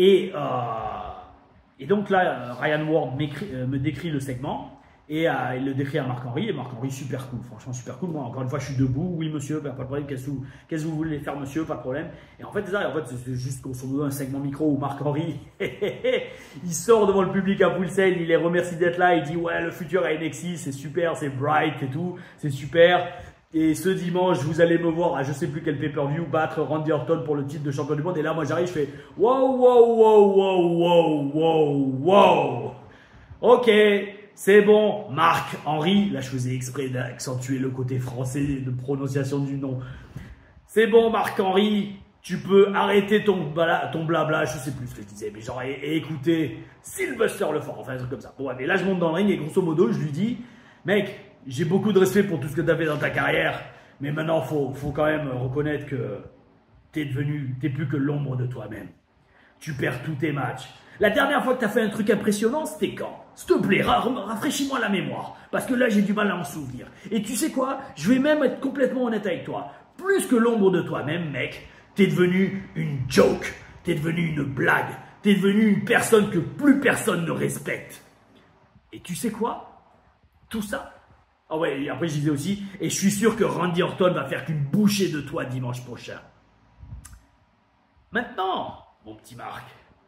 Et donc là, Ryan Ward me décrit le segment. Et il le décrit à Marc-Henri, et Marc-Henri, super cool, franchement super cool. Moi, encore une fois, je suis debout, oui monsieur, pas de problème, qu'est-ce que vous voulez faire monsieur, pas de problème. Et en fait, c'est juste grosso modo un segment micro où Marc-Henri, il sort devant le public à Full Sail, il les remercie d'être là, il dit ouais, le futur à NXT, c'est super, c'est bright et tout, c'est super. Et ce dimanche, vous allez me voir à je sais plus quel pay-per-view battre Randy Orton pour le titre de champion du monde. Et là, moi j'arrive, je fais wow, wow, wow, wow, wow, wow, wow. Ok. C'est bon, Marc-Henri, là je faisais exprès d'accentuer le côté français de prononciation du nom. C'est bon, Marc-Henri, tu peux arrêter ton blabla, je sais plus ce que je disais, mais genre écoutez, Sylvester Lefort, enfin un truc comme ça. Bon, mais là je monte dans le ring et grosso modo je lui dis, mec, j'ai beaucoup de respect pour tout ce que tu as fait dans ta carrière, mais maintenant faut quand même reconnaître que t'es plus que l'ombre de toi-même. Tu perds tous tes matchs. La dernière fois que tu as fait un truc impressionnant, c'était quand? S'il te plaît, rafraîchis-moi la mémoire. Parce que là, j'ai du mal à en souvenir. Et tu sais quoi? Je vais même être complètement honnête avec toi. Plus que l'ombre de toi-même, mec, t'es devenu une joke. T'es devenu une blague. T'es devenu une personne que plus personne ne respecte. Et tu sais quoi? Tout ça. Ah ouais, et après je disais aussi, et je suis sûr que Randy Orton va faire qu'une bouchée de toi dimanche prochain. Maintenant, mon petit Marc,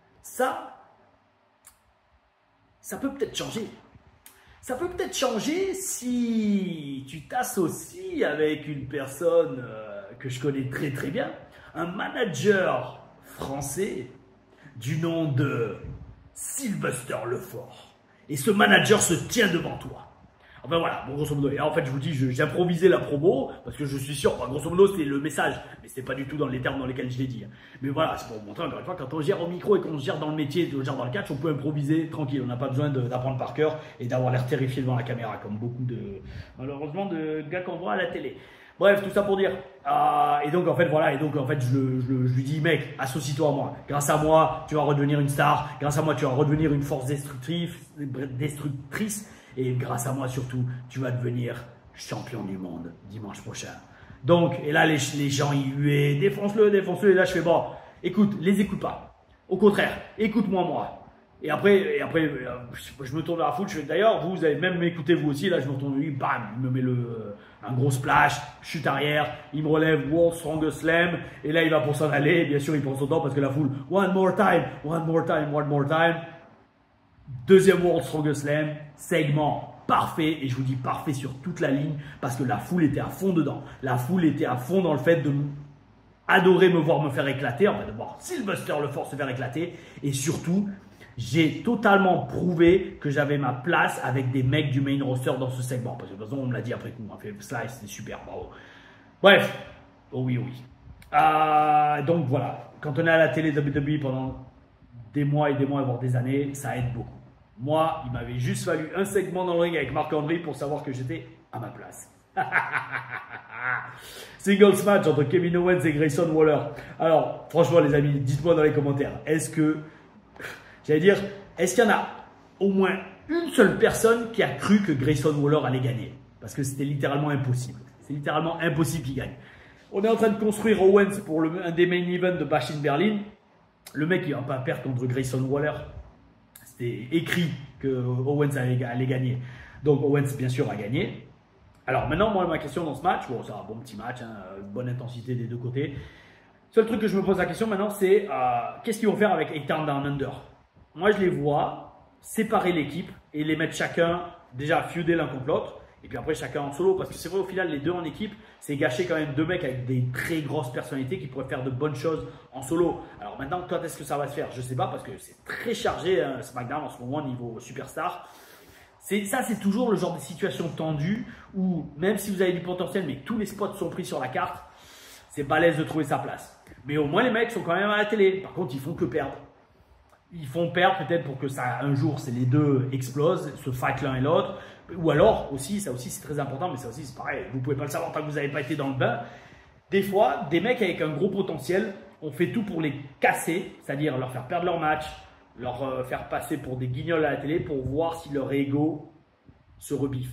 ça peut peut-être changer. Ça peut peut-être changer si tu t'associes avec une personne que je connais très très bien, un manager français du nom de Sylvester Lefort. Et ce manager se tient devant toi. Enfin voilà, bon, grosso modo, et en fait je vous dis, j'ai improvisé la promo, parce que je suis sûr, enfin, grosso modo c'était le message, mais c'était pas du tout dans les termes dans lesquels je l'ai dit. Mais voilà, c'est pour vous montrer encore une fois, quand on gère au micro et qu'on se gère dans le métier, on gère dans le catch, on peut improviser tranquille, on n'a pas besoin d'apprendre par cœur et d'avoir l'air terrifié devant la caméra, comme beaucoup malheureusement, de gars qu'on voit à la télé. Bref, tout ça pour dire, et donc en fait voilà, je lui dis, mec, associe-toi à moi, grâce à moi tu vas redevenir une star, grâce à moi tu vas redevenir une force destructrice, et grâce à moi surtout, tu vas devenir champion du monde dimanche prochain. Donc, et là les gens ils huaient, défonce-le, et là je fais bon, écoute, les écoute pas, au contraire, écoute-moi moi. Et après, je me tourne vers la foule, je fais d'ailleurs, vous allez même m'écouter vous aussi, là je me retourne vers lui, bam, il me met un gros splash, chute arrière, il me relève, World Strongest Slam, et là il va pour s'en aller, et bien sûr il prend son temps parce que la foule, one more time, one more time, one more time. Deuxième World Strongest Slam, segment parfait, et je vous dis parfait sur toute la ligne, parce que la foule était à fond dedans, la foule était à fond dans le fait de adorer me voir me faire éclater, en fait de voir Sylvester Lefort se faire éclater, et surtout, j'ai totalement prouvé que j'avais ma place avec des mecs du main roster dans ce segment. Parce que de toute façon, on me l'a dit après coup. On a fait Slice, c'était super, bravo. Bref, oh oui. Donc voilà, quand on est à la télé WWE pendant des mois et des mois, voire des années, ça aide beaucoup. Moi, il m'avait juste fallu un segment dans le ring avec Marc-Henri pour savoir que j'étais à ma place. Singles match entre Kevin Owens et Grayson Waller. Alors, franchement les amis, dites-moi dans les commentaires, est-ce qu'il y en a au moins une seule personne qui a cru que Grayson Waller allait gagner? Parce que c'était littéralement impossible. C'est littéralement impossible qu'il gagne. On est en train de construire Owens pour un des main events de Bash in Berlin. Le mec, il va pas perdre contre Grayson Waller. C'était écrit que Owens allait gagner. Donc Owens, bien sûr, a gagné. Alors maintenant, moi, ma question dans ce match, bon, c'est un bon petit match, hein, bonne intensité des deux côtés. Seul truc que je me pose la question maintenant, c'est qu'est-ce qu'ils vont faire avec 8 Down Under? Moi, je les vois séparer l'équipe et les mettre chacun, déjà feuder l'un contre l'autre, et puis après chacun en solo. Parce que c'est vrai, au final, les deux en équipe, c'est gâcher quand même deux mecs avec des très grosses personnalités qui pourraient faire de bonnes choses en solo. Alors maintenant, quand est-ce que ça va se faire? Je ne sais pas, parce que c'est très chargé SmackDown en ce moment niveau superstar. Ça, c'est toujours le genre de situation tendue où, même si vous avez du potentiel, mais que tous les spots sont pris sur la carte, c'est balèze de trouver sa place. Mais au moins, les mecs sont quand même à la télé. Par contre, ils font que perdre. Ils font perdre peut-être pour que ça, un jour, les deux explosent, se fight l'un et l'autre. Ou alors, aussi, ça aussi c'est très important, mais ça aussi c'est pareil, vous ne pouvez pas le savoir tant que vous n'avez pas été dans le bain. Des fois, des mecs avec un gros potentiel, on fait tout pour les casser, c'est-à-dire leur faire perdre leur match, leur faire passer pour des guignols à la télé pour voir si leur ego se rebiffe.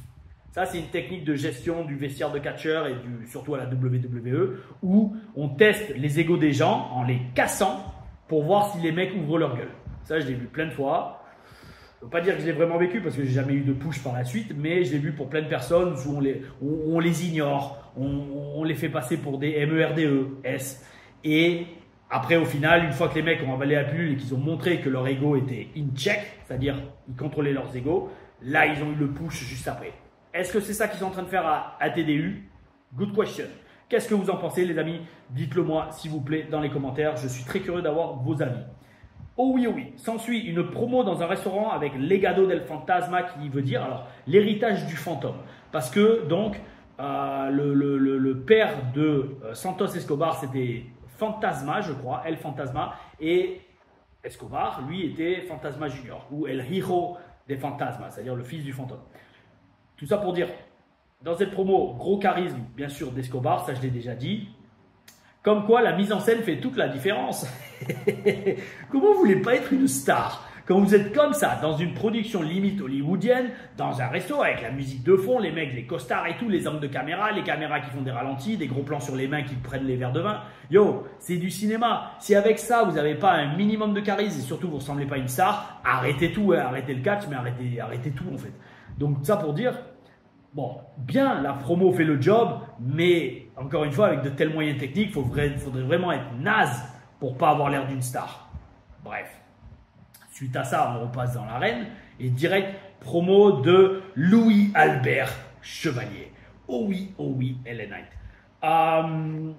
Ça, c'est une technique de gestion du vestiaire de catcheur et surtout à la WWE où on teste les égos des gens en les cassant pour voir si les mecs ouvrent leur gueule. Ça, je l'ai vu plein de fois. Je ne veux pas dire que je l'ai vraiment vécu parce que j'ai jamais eu de push par la suite, mais je l'ai vu pour plein de personnes où on les ignore, on les fait passer pour des MERDES. Et après, au final, une fois que les mecs ont avalé la pilule et qu'ils ont montré que leur ego était in check, c'est-à-dire ils contrôlaient leurs égos, là, ils ont eu le push juste après. Est-ce que c'est ça qu'ils sont en train de faire à TDU? Good question. Qu'est-ce que vous en pensez, les amis? Dites-le moi, s'il vous plaît, dans les commentaires. Je suis très curieux d'avoir vos avis. Oh oui, s'ensuit une promo dans un restaurant avec Legado del Fantasma qui veut dire alors l'héritage du fantôme. Parce que donc le père de Santos Escobar c'était Fantasma, je crois, El Fantasma, et Escobar, lui, était Fantasma Junior ou El Hijo de Fantasma, c'est-à-dire le fils du fantôme. Tout ça pour dire, dans cette promo, gros charisme, bien sûr, d'Escobar, ça je l'ai déjà dit. Comme quoi, la mise en scène fait toute la différence. Comment vous voulez pas être une star quand vous êtes comme ça, dans une production limite hollywoodienne, dans un resto avec la musique de fond, les mecs, les costards et tout, les angles de caméra, les caméras qui font des ralentis, des gros plans sur les mains qui prennent les verres de vin. Yo, c'est du cinéma. Si avec ça, vous n'avez pas un minimum de charisme et surtout vous ne ressemblez pas à une star, arrêtez tout, hein, arrêtez le catch, mais arrêtez tout en fait. Donc ça pour dire… Bon, bien, la promo fait le job, mais encore une fois, avec de tels moyens techniques, il faudrait vraiment être naze pour pas avoir l'air d'une star. Bref, suite à ça, on repasse dans l'arène et direct promo de Louis Albert Chevalier. Oh oui, LA Knight.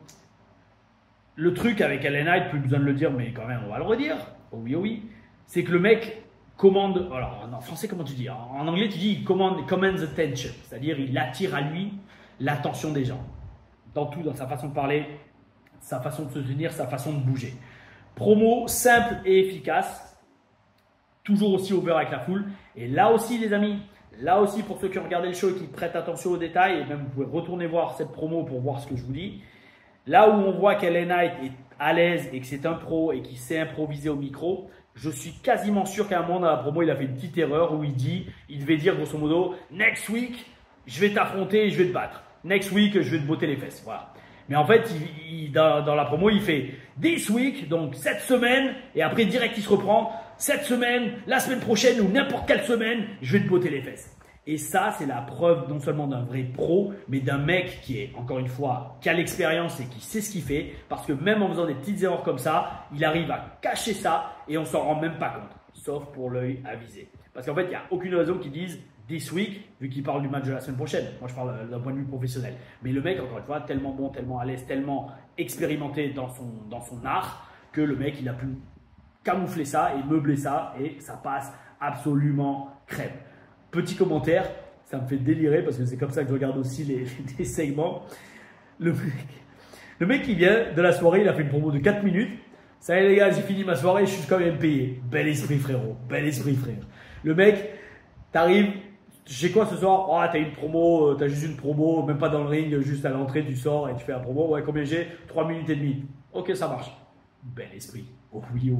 Le truc avec LA Knight, plus besoin de le dire, mais quand même, on va le redire. Oh oui, c'est que le mec… commande, alors en français comment tu dis? En anglais tu dis commands attention, c'est-à-dire il attire à lui l'attention des gens. Dans tout, dans sa façon de parler, sa façon de se tenir, sa façon de bouger. Promo simple et efficace, toujours aussi over avec la foule. Et là aussi les amis, là aussi pour ceux qui ont regardé le show et qui prêtent attention aux détails, et même vous pouvez retourner voir cette promo pour voir ce que je vous dis. Là où on voit qu'LA Knight est à l'aise et que c'est un pro et qu'il sait improviser au micro, je suis quasiment sûr qu'à un moment dans la promo, il a fait une petite erreur où il devait dire grosso modo « Next week, je vais t'affronter et je vais te battre. Next week, je vais te botter les fesses. » Voilà. Mais en fait, dans la promo, il fait « This week », donc cette semaine, et après direct il se reprend « Cette semaine, la semaine prochaine ou n'importe quelle semaine, je vais te botter les fesses. » Et ça, c'est la preuve non seulement d'un vrai pro, mais d'un mec qui est, encore une fois, qui a l'expérience et qui sait ce qu'il fait. Parce que même en faisant des petites erreurs comme ça, il arrive à cacher ça et on s'en rend même pas compte. Sauf pour l'œil avisé. Parce qu'en fait, il n'y a aucune raison qu'ils disent « this week », vu qu'il parle du match de la semaine prochaine. Moi, je parle d'un point de vue professionnel. Mais le mec, encore une fois, tellement bon, tellement à l'aise, tellement expérimenté dans son art, que le mec, il a pu camoufler ça et meubler ça et ça passe absolument crème. Petit commentaire, ça me fait délirer parce que c'est comme ça que je regarde aussi les segments. Le mec qui vient de la soirée, il a fait une promo de 4 minutes. Ça y est les gars, j'ai fini ma soirée, je suis quand même payé. Bel esprit frérot, bel esprit frère. Le mec, t'arrives, j'ai quoi ce soir? Oh, t'as une promo, t'as juste une promo, même pas dans le ring, juste à l'entrée, tu sors et tu fais la promo. Ouais, combien j'ai? 3 minutes et demie. Ok, ça marche. Bel esprit. Oh oui.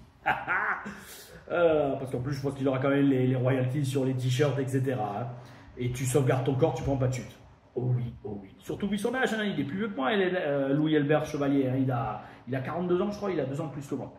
Parce qu'en plus, je pense qu'il aura quand même les royalties sur les t-shirts, etc. Hein. Et tu sauvegardes ton corps, tu prends pas de chute. Oh oui. Surtout vu son âge, hein, il est plus vieux que moi, Louis Albert Chevalier. Hein, il a 42 ans, je crois, il a 2 ans de plus que moi.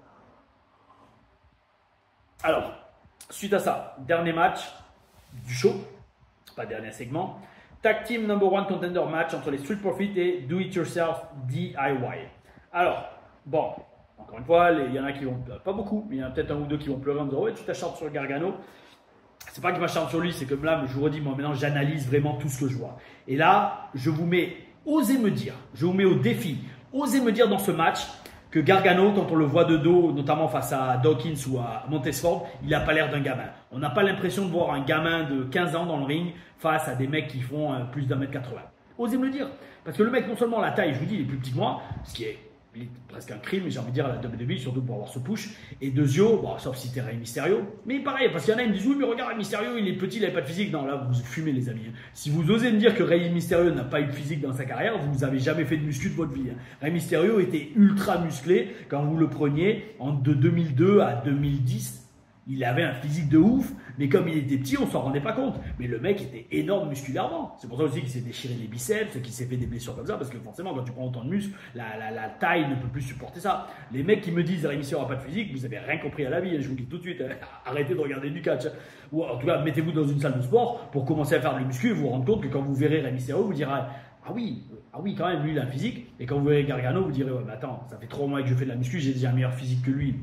Alors, suite à ça, dernier match du show, pas dernier segment. Tag Team Number 1 Contender match entre les Street Profits et Do It Yourself DIY. Alors, bon. Encore une fois, il y en a qui vont, pas beaucoup, mais il y en a peut-être un ou deux qui vont pleurer en disant « Ouais, tu t'acharnes sur Gargano ». C'est pas que je m'acharne sur lui, c'est comme là, mais je vous redis, moi maintenant j'analyse vraiment tout ce que je vois. Et là, je vous mets, osez me dire, je vous mets au défi, osez me dire dans ce match que Gargano, quand on le voit de dos, notamment face à Dawkins ou à Montesford, il n'a pas l'air d'un gamin. On n'a pas l'impression de voir un gamin de 15 ans dans le ring face à des mecs qui font plus d'1m80. Osez me le dire. Parce que le mec, non seulement la taille, je vous dis, il est plus petit que moi, ce qui est presque un crime, j'ai envie de dire, à la WWE, surtout pour avoir ce push. Et Dezio, bon, sauf si t'es Rey Mysterio. Mais pareil, parce qu'il y en a, ils me disent, oui, mais regarde, Rey Mysterio, il est petit, il n'avait pas de physique. Non, là, vous fumez, les amis. Si vous osez me dire que Rey Mysterio n'a pas eu de physique dans sa carrière, vous n'avez jamais fait de muscu de votre vie. Rey Mysterio était ultra musclé quand vous le preniez de 2002 à 2010. Il avait un physique de ouf, mais comme il était petit, on s'en rendait pas compte. Mais le mec était énorme musculairement. C'est pour ça aussi qu'il s'est déchiré les biceps, qu'il s'est fait des blessures comme ça, parce que forcément, quand tu prends autant de muscles, la taille ne peut plus supporter ça. Les mecs qui me disent Rémi Serra n'a pas de physique, vous avez rien compris à la vie, je vous le dis tout de suite, arrêtez de regarder du catch. Ou en tout cas, mettez-vous dans une salle de sport pour commencer à faire du muscu et vous rendre compte que quand vous verrez Rémi Serra, vous direz ah oui, quand même, lui il a un physique. Et quand vous verrez Gargano, vous direz ouais, mais attends, ça fait 3 mois que je fais de la muscu, j'ai déjà un meilleur physique que lui.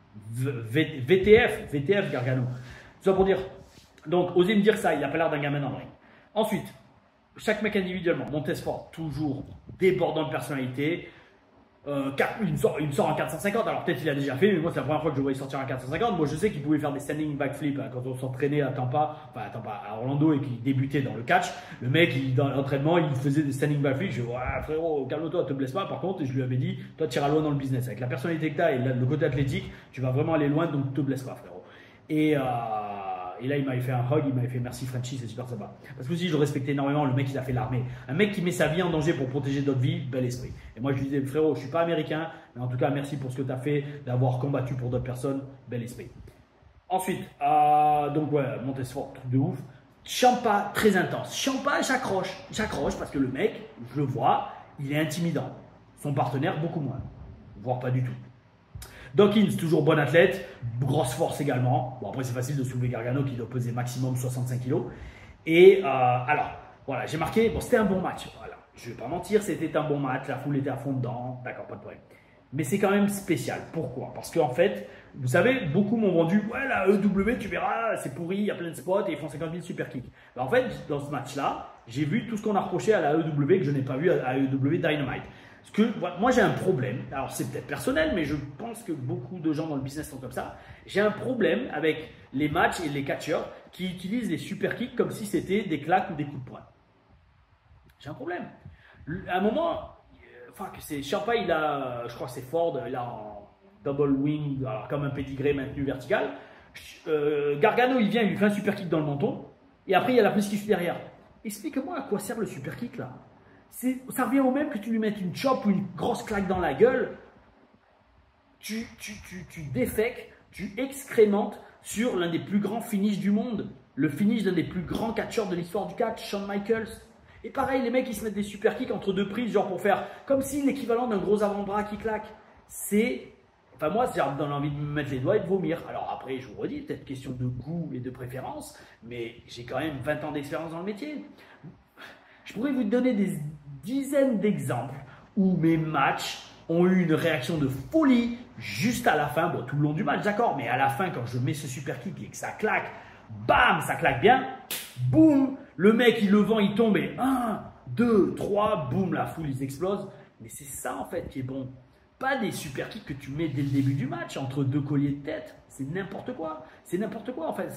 VTF Gargano. Tout ça pour dire, donc osez me dire ça, il n'a pas l'air d'un gamin en vrai. Ensuite, chaque mec individuellement, Montesfort, toujours débordant de personnalité. Il sort en 450, alors peut-être il a déjà fait, mais moi c'est la première fois que je le voyais sortir en 450. Moi je sais qu'il pouvait faire des standing backflips quand on s'entraînait à à Orlando et qu'il débutait dans le catch. Le mec, dans l'entraînement, il faisait des standing backflips. Je dis, ouais, frérot, calme-toi, te blesse pas. Par contre, et je lui avais dit, toi tu iras loin dans le business. Avec la personnalité que tu as et le côté athlétique, tu vas vraiment aller loin, donc te blesse pas, frérot. Et là, il m'avait fait un hug, il m'avait fait merci Frenchy, c'est super sympa. Parce que aussi, je le respectais énormément, le mec, il a fait l'armée. Un mec qui met sa vie en danger pour protéger d'autres vies, bel esprit. Et moi, je lui disais, frérot, je ne suis pas américain, mais en tout cas, merci pour ce que tu as fait, d'avoir combattu pour d'autres personnes, bel esprit. Ensuite, donc ouais, Montesfort, truc de ouf. Champa, très intense. Champa, j'accroche parce que le mec, je le vois, il est intimidant. Son partenaire, beaucoup moins, voire pas du tout. Dawkins, toujours bon athlète, grosse force également. Bon, après, c'est facile de soulever Gargano qui doit peser maximum 65 kg. Et alors, voilà, j'ai marqué, bon, c'était un bon match. Voilà, je ne vais pas mentir, c'était un bon match. La foule était à fond dedans. D'accord, pas de problème. Mais c'est quand même spécial. Pourquoi? Parce qu'en fait, vous savez, beaucoup m'ont vendu, ouais, la EW, tu verras, c'est pourri, il y a plein de spots et ils font 50 000 super kicks. Ben, en fait, dans ce match-là, j'ai vu tout ce qu'on a reproché à la EW que je n'ai pas vu à EW Dynamite. Parce que moi j'ai un problème, alors c'est peut-être personnel, mais je pense que beaucoup de gens dans le business sont comme ça. J'ai un problème avec les matchs et les catcheurs qui utilisent les super kicks comme si c'était des claques ou des coups de poing. J'ai un problème. À un moment, enfin que c'est Champa, il a, je crois que c'est Ford, il a en double wing, alors comme un pédigré maintenu vertical. Gargano, il vient, il lui fait un super kick dans le menton, et après il y a la prise qui suit derrière. Explique-moi à quoi sert le super kick là. Ça revient au même que tu lui mettes une chop ou une grosse claque dans la gueule. Tu défèques, tu excrémentes sur l'un des plus grands finishes du monde. Le finish d'un des plus grands catcheurs de l'histoire du catch, Shawn Michaels. Et pareil, les mecs, ils se mettent des super kicks entre deux prises, genre pour faire comme si l'équivalent d'un gros avant-bras qui claque. Enfin moi, ça me donne envie de me mettre les doigts et de vomir. Alors après, je vous redis, peut-être question de goût et de préférence, mais j'ai quand même 20 ans d'expérience dans le métier. Je pourrais vous donner des dizaines d'exemples où mes matchs ont eu une réaction de folie juste à la fin, bon tout le long du match d'accord, mais à la fin quand je mets ce super kick et que ça claque, bam, ça claque bien, boum, le mec il le vend, il tombe et 1, 2, 3, boum, la foule ils explosent. Mais c'est ça en fait qui est bon, pas des super kicks que tu mets dès le début du match entre deux colliers de tête, c'est n'importe quoi en fait,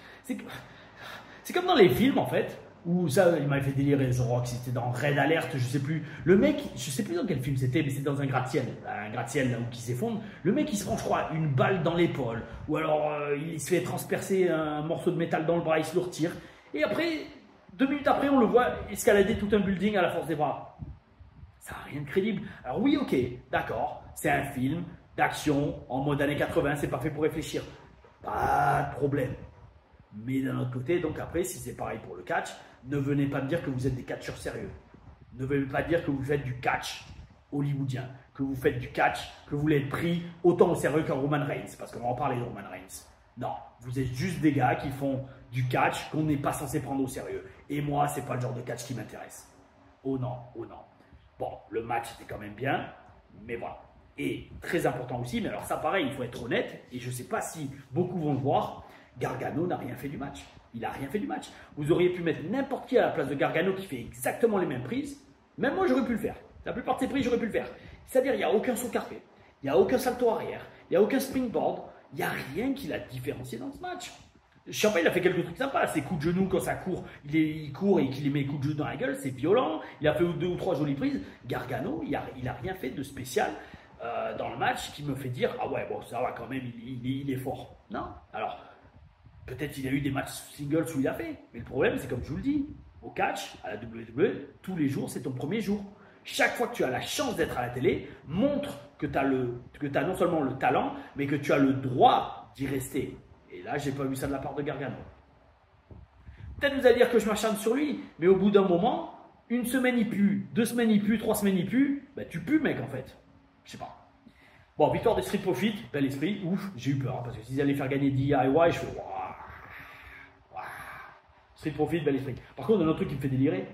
c'est comme dans les films en fait. Ou ça, il m'avait fait délirer, The Rock, c'était dans Red Alert, je sais plus. Le mec, je sais plus dans quel film c'était, mais c'est dans un gratte-ciel là où qui s'effondre. Le mec, il se prend, je crois, une balle dans l'épaule. Ou alors, il se fait transpercer un morceau de métal dans le bras, il se le retire. Et après, 2 minutes après, on le voit escalader tout un building à la force des bras. Ça n'a rien de crédible. Alors oui, ok, d'accord, c'est un film d'action en mode années 80, c'est pas fait pour réfléchir. Pas de problème. Mais d'un autre côté, donc après, si c'est pareil pour le catch, ne venez pas me dire que vous êtes des catcheurs sérieux. Ne venez pas dire que vous faites du catch hollywoodien, que vous faites du catch, que vous voulez être pris autant au sérieux qu'un Roman Reigns, parce qu'on va en parler de Roman Reigns. Non, vous êtes juste des gars qui font du catch qu'on n'est pas censé prendre au sérieux. Et moi, c'est pas le genre de catch qui m'intéresse. Oh non, oh non. Bon, le match était quand même bien, mais voilà. Et très important aussi, mais alors ça pareil, il faut être honnête, et je ne sais pas si beaucoup vont le voir, Gargano n'a rien fait du match. Il n'a rien fait du match. Vous auriez pu mettre n'importe qui à la place de Gargano qui fait exactement les mêmes prises. Même moi, j'aurais pu le faire. La plupart de ces prises, j'aurais pu le faire. C'est-à-dire, il n'y a aucun saut carpé. Il n'y a aucun salto arrière. Il n'y a aucun springboard. Il n'y a rien qui l'a différencié dans ce match. Champa, il a fait quelques trucs sympas. Ses coups de genoux, quand ça court, il court et qu'il les met les coups de genoux dans la gueule. C'est violent. Il a fait 2 ou 3 jolies prises. Gargano, il n'a rien fait de spécial dans le match qui me fait dire « Ah ouais, bon, ça va quand même, il est fort. » Non. Alors, peut-être qu'il y a eu des matchs singles où il a fait. Mais le problème, c'est comme je vous le dis, au catch, à la WWE, tous les jours, c'est ton premier jour. Chaque fois que tu as la chance d'être à la télé, montre que tu as non seulement le talent, mais que tu as le droit d'y rester. Et là, j'ai pas vu ça de la part de Gargano. Peut-être vous allez dire que je m'acharne sur lui, mais au bout d'un moment, une semaine il pue, 2 semaines il pue, 3 semaines il pue, bah tu pues mec en fait. Je sais pas. Bon, victoire de Street Profit, bel esprit, ouf, j'ai eu peur, hein, parce que s'ils allaient faire gagner DIY, je fais waouh. Street Profit, bel esprit. Par contre, un autre truc qui me fait délirer,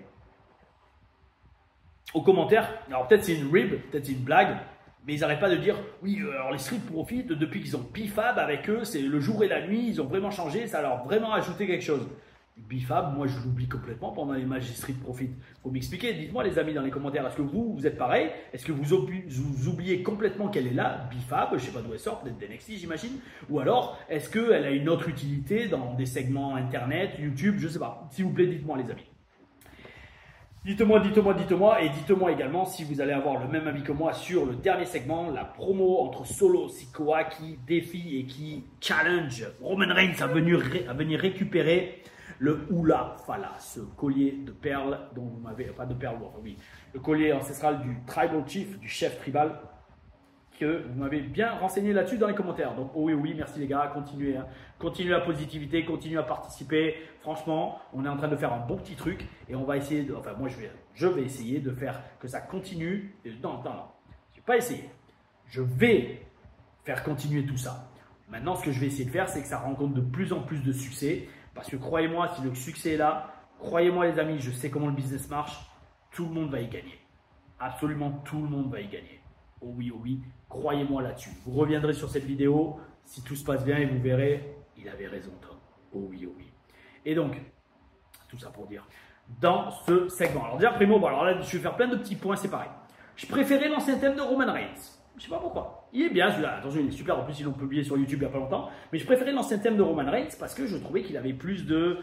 aux commentaires, alors peut-être c'est une rib, peut-être c'est une blague, mais ils n'arrêtent pas de dire oui, alors les Street Profit, depuis qu'ils ont Bifab avec eux, c'est le jour et la nuit, ils ont vraiment changé, ça leur a vraiment ajouté quelque chose. Bifab, moi je l'oublie complètement pendant les matchs des Street Profit. Faut m'expliquer, dites-moi les amis dans les commentaires, est-ce que vous êtes pareil? Est-ce que vous oubliez complètement qu'elle est là, Bifab, je sais pas d'où elle sort, peut-être d'NXT j'imagine, ou alors est-ce qu'elle a une autre utilité dans des segments internet, YouTube, je sais pas. S'il vous plaît, dites-moi les amis. Dites-moi, et dites-moi également si vous allez avoir le même avis que moi sur le dernier segment, la promo entre Solo Sikoa qui défie et qui challenge Roman Reigns à venir récupérer le Hula Fala, ce collier de perles dont vous m'avez, pas de perles, enfin oui, le collier ancestral du Tribal Chief, du chef tribal, que vous m'avez bien renseigné là-dessus dans les commentaires. Donc oh oui, merci les gars, continuez, hein. Continuez la positivité, continuez à participer. Franchement, on est en train de faire un bon petit truc et on va essayer de, enfin moi je vais essayer de faire que ça continue. Non, je vais pas essayer. Je vais faire continuer tout ça. Maintenant, ce que je vais essayer de faire, c'est que ça rencontre de plus en plus de succès. Parce que croyez-moi, si le succès est là, croyez-moi les amis, je sais comment le business marche, tout le monde va y gagner. Absolument tout le monde va y gagner. Oh oui, croyez-moi là-dessus. Vous reviendrez sur cette vidéo si tout se passe bien et vous verrez, il avait raison Tom. Oh oui. Et donc, tout ça pour dire, dans ce segment. Alors déjà, primo, bon, alors là, je vais faire plein de petits points séparés. Je préférais l'ancien thème de Roman Reigns. Je sais pas pourquoi. Il est bien celui-là. Attention, il est super. En plus, ils l'ont publié sur YouTube il n'y a pas longtemps. Mais je préférais l'ancien thème de Roman Reigns parce que je trouvais qu'il avait plus de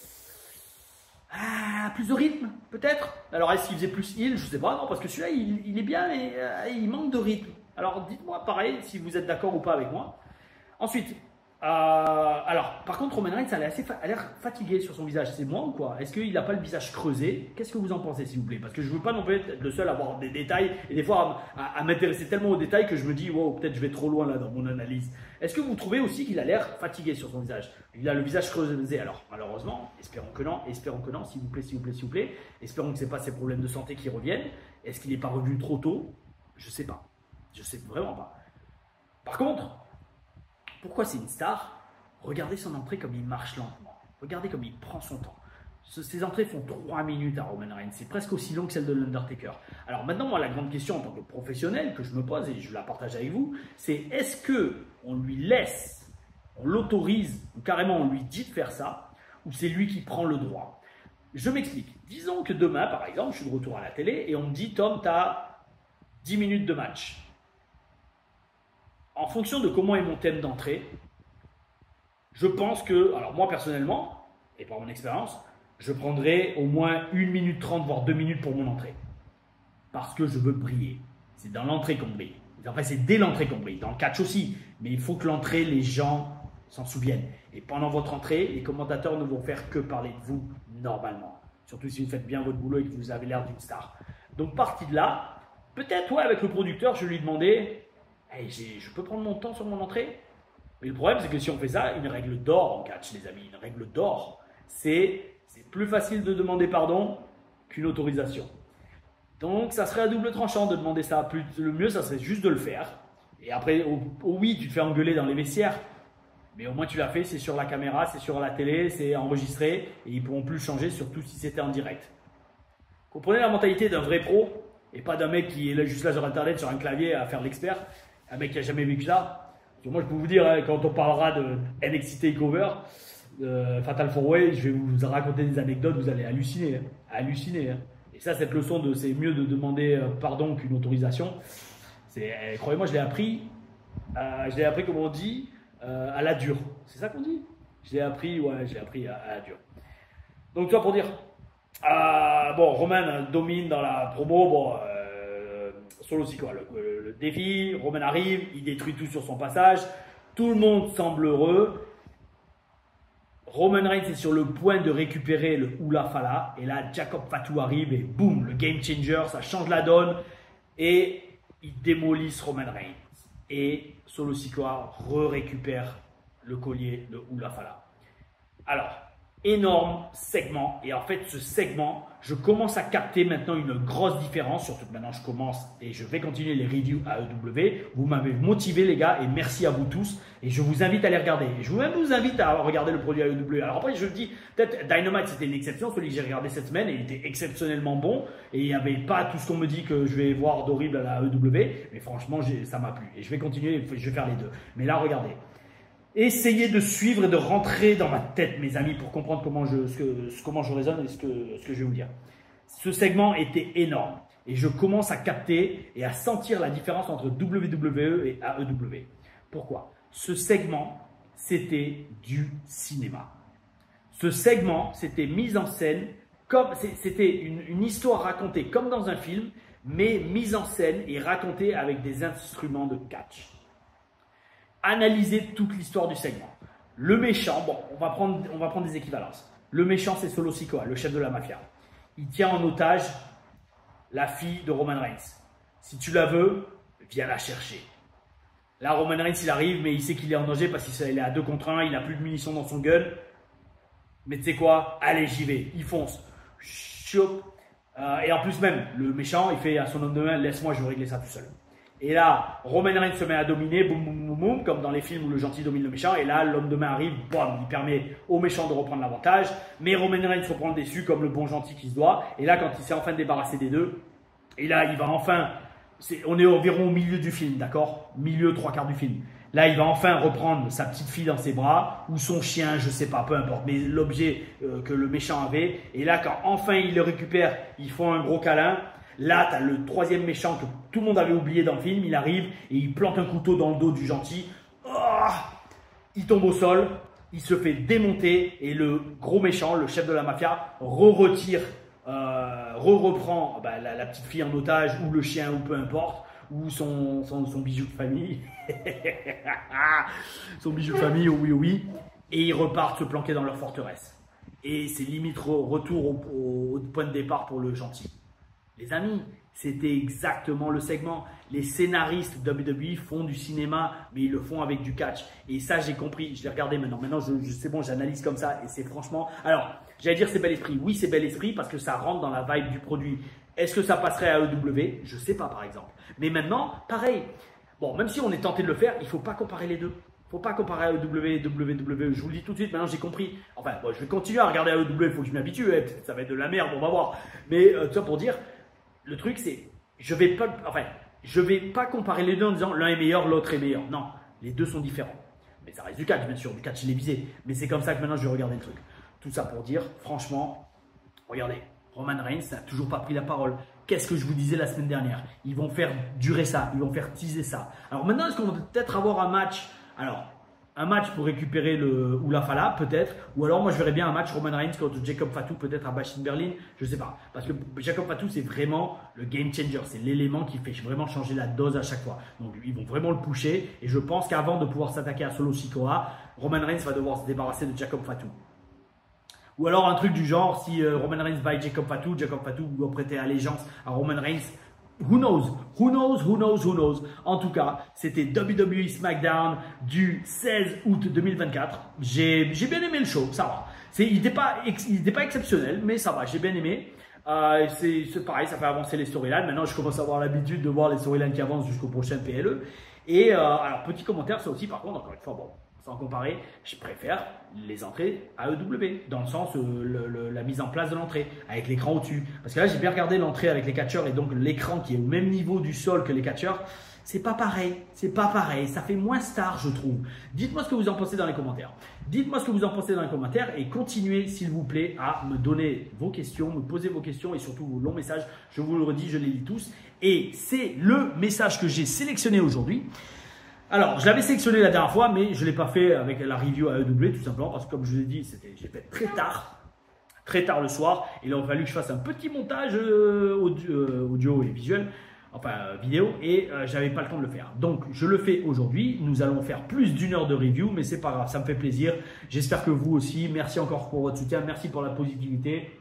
rythme, peut-être. Alors, est-ce qu'il faisait plus heal? Je sais pas. Non, parce que celui-là, il est bien, mais il manque de rythme. Alors, dites-moi pareil si vous êtes d'accord ou pas avec moi. Ensuite, alors, par contre, Roman Reigns a l'air fatigué sur son visage. C'est moi ou quoi? Est-ce qu'il n'a pas le visage creusé? Qu'est-ce que vous en pensez, s'il vous plaît? Parce que je ne veux pas non plus être le seul à avoir des détails et des fois à m'intéresser tellement aux détails que je me dis, wow, peut-être je vais trop loin là dans mon analyse. Est-ce que vous trouvez aussi qu'il a l'air fatigué sur son visage? Il a le visage creusé. Alors, malheureusement, espérons que non, s'il vous plaît. Espérons que ce n'est pas ses problèmes de santé qui reviennent. Est-ce qu'il n'est pas revenu trop tôt? Je ne sais pas. Je ne sais vraiment pas. Par contre, pourquoi c'est une star? Regardez son entrée comme il marche lentement. Regardez comme il prend son temps. Ses entrées font 3 minutes à Roman Reigns. C'est presque aussi long que celle de l'Undertaker. Alors maintenant, moi, la grande question en tant que professionnel que je me pose et je la partage avec vous, c'est est-ce qu'on lui laisse, on l'autorise, ou carrément on lui dit de faire ça, ou c'est lui qui prend le droit? Je m'explique. Disons que demain, par exemple, je suis de retour à la télé et on me dit, Tom, tu as 10 minutes de match. En fonction de comment est mon thème d'entrée, je pense que, alors moi personnellement, et par mon expérience, je prendrai au moins 1 minute 30, voire 2 minutes pour mon entrée. Parce que je veux briller. C'est dans l'entrée qu'on brille. Enfin, c'est dès l'entrée qu'on brille. Dans le catch aussi. Mais il faut que l'entrée, les gens s'en souviennent. Et pendant votre entrée, les commentateurs ne vont faire que parler de vous normalement. Surtout si vous faites bien votre boulot et que vous avez l'air d'une star. Donc, parti de là, peut-être, ouais, avec le producteur, je lui demandais... Hey, je peux prendre mon temps sur mon entrée? Mais le problème, c'est que si on fait ça, une règle d'or en catch, les amis, une règle d'or, c'est plus facile de demander pardon qu'une autorisation. Donc, ça serait à double tranchant de demander ça. Le mieux, ça serait juste de le faire. Et après, oui, tu te fais engueuler dans les vestiaires. Mais au moins, tu l'as fait, c'est sur la caméra, c'est sur la télé, c'est enregistré. Et ils ne pourront plus le changer, surtout si c'était en direct. Comprenez la mentalité d'un vrai pro et pas d'un mec qui est là, juste là sur Internet, sur un clavier, à faire l'expert. Un mec qui n'a jamais vécu ça. Moi, je peux vous dire, hein, quand on parlera de NXT TakeOver, Fatal 4-Way, je vais vous raconter des anecdotes, vous allez halluciner. Halluciner. Hein. Et ça, cette leçon de c'est mieux de demander pardon qu'une autorisation. Croyez-moi, je l'ai appris, comme on dit, à la dure. C'est ça qu'on dit? Je l'ai appris à la dure. Donc, tu vois, pour dire, bon, Roman domine dans la promo, bon, Solo Sikoa, le défi, Roman arrive, il détruit tout sur son passage, tout le monde semble heureux. Roman Reigns est sur le point de récupérer le Hula Fala, et là Jacob Fatu arrive et boum, le game changer, ça change la donne, et ils démolissent Roman Reigns. Et Solo Sikoa récupère le collier de Oulafala. Alors, énorme segment. Et en fait, ce segment, je commence à capter maintenant une grosse différence. Surtout que maintenant, je commence et je vais continuer les reviews AEW. Vous m'avez motivé, les gars, et merci à vous tous. Et je vous invite à les regarder. Et je vous invite à regarder le produit AEW. Alors après, je le dis, peut-être Dynamite, c'était une exception. Celui que j'ai regardé cette semaine, et il était exceptionnellement bon. Et il n'y avait pas tout ce qu'on me dit que je vais voir d'horrible à la AEW. Mais franchement, ça m'a plu. Et je vais continuer, je vais faire les deux. Mais là, regardez. Essayez de suivre et de rentrer dans ma tête, mes amis, pour comprendre comment je raisonne et ce que je vais vous dire. Ce segment était énorme et je commence à capter et à sentir la différence entre WWE et AEW. Pourquoi? Ce segment, c'était du cinéma. Ce segment, c'était mise en scène, c'était une histoire racontée comme dans un film, mais mise en scène et racontée avec des instruments de catch. Analyser toute l'histoire du segment. Le méchant, bon, on va prendre des équivalences. Le méchant, c'est Solo Sikoa, le chef de la mafia. Il tient en otage la fille de Roman Reigns. Si tu la veux, viens la chercher. Là, Roman Reigns, il arrive, mais il sait qu'il est en danger parce qu'il est à 2 contre 1, il n'a plus de munitions dans son gun. Mais tu sais quoi? Allez, j'y vais. Il fonce. Choup. Et en plus même, le méchant, il fait à son homme de main, laisse-moi, je vais régler ça tout seul. Et là, Roman Reigns se met à dominer, boum, boum, boum, boum, comme dans les films où le gentil domine le méchant. Et là, l'homme de main arrive, boum, il permet au méchant de reprendre l'avantage. Mais Roman Reigns reprend le dessus comme le bon gentil qui se doit. Et là, quand il s'est enfin débarrassé des deux, et là, il va enfin, on est environ au milieu du film, d'accord? Milieu, 3/4 du film. Là, il va enfin reprendre sa petite fille dans ses bras, ou son chien, je sais pas, peu importe, mais l'objet que le méchant avait. Et là, quand enfin il le récupère, ils font un gros câlin. Là, tu as le troisième méchant que tout le monde avait oublié dans le film. Il arrive et il plante un couteau dans le dos du gentil. Oh, il tombe au sol, il se fait démonter et le gros méchant, le chef de la mafia, reprend la petite fille en otage ou le chien ou peu importe, ou son bijou de famille. Son bijou de famille, oui. Et ils repartent se planquer dans leur forteresse. Et c'est limite retour au point de départ pour le gentil. Les amis, c'était exactement le segment. Les scénaristes WWE font du cinéma, mais ils le font avec du catch. Et ça, j'ai compris. Je l'ai regardé maintenant. Maintenant, c'est bon, j'analyse comme ça. Et c'est franchement… Alors, j'allais dire c'est bel esprit. Oui, c'est bel esprit parce que ça rentre dans la vibe du produit. Est-ce que ça passerait à AEW? Je ne sais pas, par exemple. Mais maintenant, pareil. Bon, même si on est tenté de le faire, il ne faut pas comparer les deux. Il ne faut pas comparer AEW et WWE. Je vous le dis tout de suite, maintenant j'ai compris. Enfin, bon, je vais continuer à regarder AEW, il faut que je m'habitue. Ça va être de la merde, on va voir. Mais tout ça pour dire… Le truc, c'est, je vais pas comparer les deux en disant l'un est meilleur, l'autre est meilleur. Non, les deux sont différents. Mais ça reste du catch, bien sûr, du catch télévisé. Mais c'est comme ça que maintenant je vais regarder le truc. Tout ça pour dire, franchement, regardez, Roman Reigns n'a toujours pas pris la parole. Qu'est-ce que je vous disais la semaine dernière? Ils vont faire durer ça, ils vont faire teaser ça. Alors maintenant, est-ce qu'on va peut-être avoir un match? Alors, un match pour récupérer le Oulafala, peut-être. Ou alors, moi, je verrais bien un match Roman Reigns contre Jacob Fatu, peut-être à Bash in Berlin. Je ne sais pas. Parce que Jacob Fatu, c'est vraiment le game changer. C'est l'élément qui fait vraiment changer la dose à chaque fois. Donc, ils vont vraiment le pusher. Et je pense qu'avant de pouvoir s'attaquer à Solo Sikoa, Roman Reigns va devoir se débarrasser de Jacob Fatu. Ou alors, un truc du genre, si Roman Reigns va Jacob Fatu doit prêter allégeance à Roman Reigns. Who knows? En tout cas, c'était WWE SmackDown du 16 août 2024. J'ai bien aimé le show, ça va. Il n'était pas exceptionnel, mais ça va, j'ai bien aimé. C'est pareil, ça fait avancer les storylines. Maintenant, je commence à avoir l'habitude de voir les storylines qui avancent jusqu'au prochain PLE. Et alors, petit commentaire, ça aussi, par contre, encore une fois, bon, sans comparer, je préfère les entrées AEW, dans le sens la mise en place de l'entrée, avec l'écran au-dessus. Parce que là, j'ai bien regardé l'entrée avec les catcheurs et donc l'écran qui est au même niveau du sol que les catcheurs. C'est pas pareil, ça fait moins star, je trouve. Dites-moi ce que vous en pensez dans les commentaires. Et continuez, s'il vous plaît, à me donner vos questions, me poser vos questions et surtout vos longs messages. Je vous le redis, je les lis tous. Et c'est le message que j'ai sélectionné aujourd'hui. Alors, je l'avais sélectionné la dernière fois, mais je ne l'ai pas fait avec la review AEW, tout simplement, parce que comme je vous l'ai dit, j'ai fait très tard le soir. Il a fallu que je fasse un petit montage audio et visuel, enfin vidéo, et j'avais pas le temps de le faire. Donc, je le fais aujourd'hui. Nous allons faire plus d'1 heure de review, mais c'est pas grave, ça me fait plaisir. J'espère que vous aussi. Merci encore pour votre soutien, merci pour la positivité.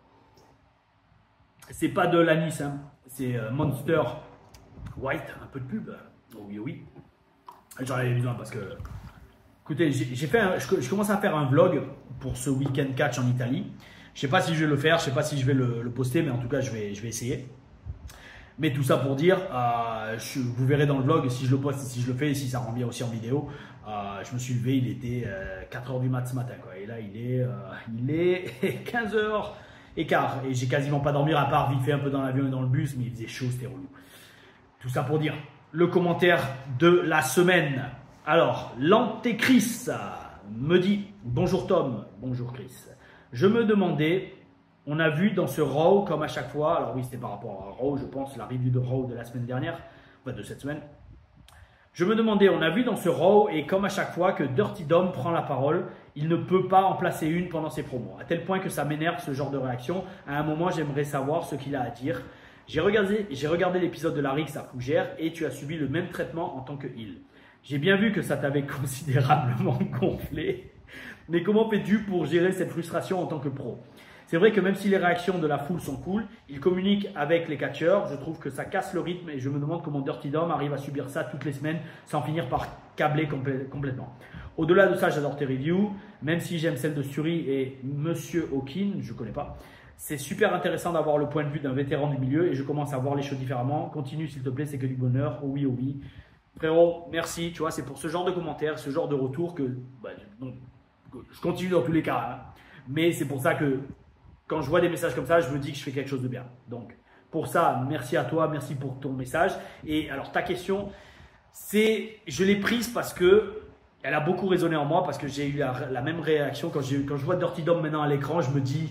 C'est pas de l'anis, hein. C'est Monster White, un peu de pub. Oui. J'en avais besoin parce que Écoutez, je commence à faire un vlog pour ce week-end catch en Italie. Je ne sais pas si je vais le faire, je ne sais pas si je vais le poster, mais en tout cas, je vais essayer. Mais tout ça pour dire, vous verrez dans le vlog si je le poste, si je le fais, et si ça rend bien aussi en vidéo. Je me suis levé, il était 4 h du mat ce matin, quoi. Et là, il est 15 h 15 et j'ai quasiment pas dormi à part vite fait un peu dans l'avion et dans le bus, mais il faisait chaud, c'était relou. Tout ça pour dire, le commentaire de la semaine. Alors, l'Antéchrist me dit « Bonjour Tom, bonjour Chris. Je me demandais, on a vu dans ce Raw, comme à chaque fois, alors oui c'était par rapport à Raw, je pense, la review de Raw de la semaine dernière, enfin de cette semaine. Je me demandais, on a vu dans ce Raw, et comme à chaque fois que Dirty Dom prend la parole, il ne peut pas en placer une pendant ses promos. À tel point que ça m'énerve ce genre de réaction. À un moment, j'aimerais savoir ce qu'il a à dire. J'ai regardé l'épisode de Larix à Fougères et tu as subi le même traitement en tant que heel. J'ai bien vu que ça t'avait considérablement gonflé. Mais comment fais-tu pour gérer cette frustration en tant que pro? C'est vrai que même si les réactions de la foule sont cool, il communique avec les catcheurs. Je trouve que ça casse le rythme et je me demande comment Dirty Dom arrive à subir ça toutes les semaines sans finir par câbler complètement. Au-delà de ça, j'adore tes reviews, même si j'aime celle de Suri et Monsieur Hawkin, je ne connais pas. C'est super intéressant d'avoir le point de vue d'un vétéran du milieu et je commence à voir les choses différemment. Continue s'il te plaît, c'est que du bonheur. Oh oui, oh oui. Frérot, merci. Tu vois, c'est pour ce genre de commentaires, ce genre de retour que je continue dans tous les cas. Hein. Mais c'est pour ça que quand je vois des messages comme ça, je me dis que je fais quelque chose de bien. Donc, pour ça, merci à toi, merci pour ton message. Et alors, ta question, je l'ai prise parce que elle a beaucoup résonné en moi, parce que j'ai eu la même réaction. Quand je vois Dirty Dom maintenant à l'écran, je me dis,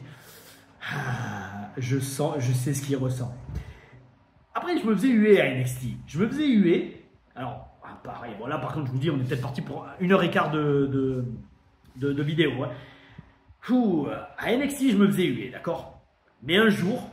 je sais ce qu'il ressent. Après, je me faisais huer à NXT. Je me faisais huer. Alors, pareil, bon là par contre, je vous dis, on est peut-être parti pour 1h15 de vidéo. Hein. À NXT, je me faisais huer, d'accord? Mais un jour,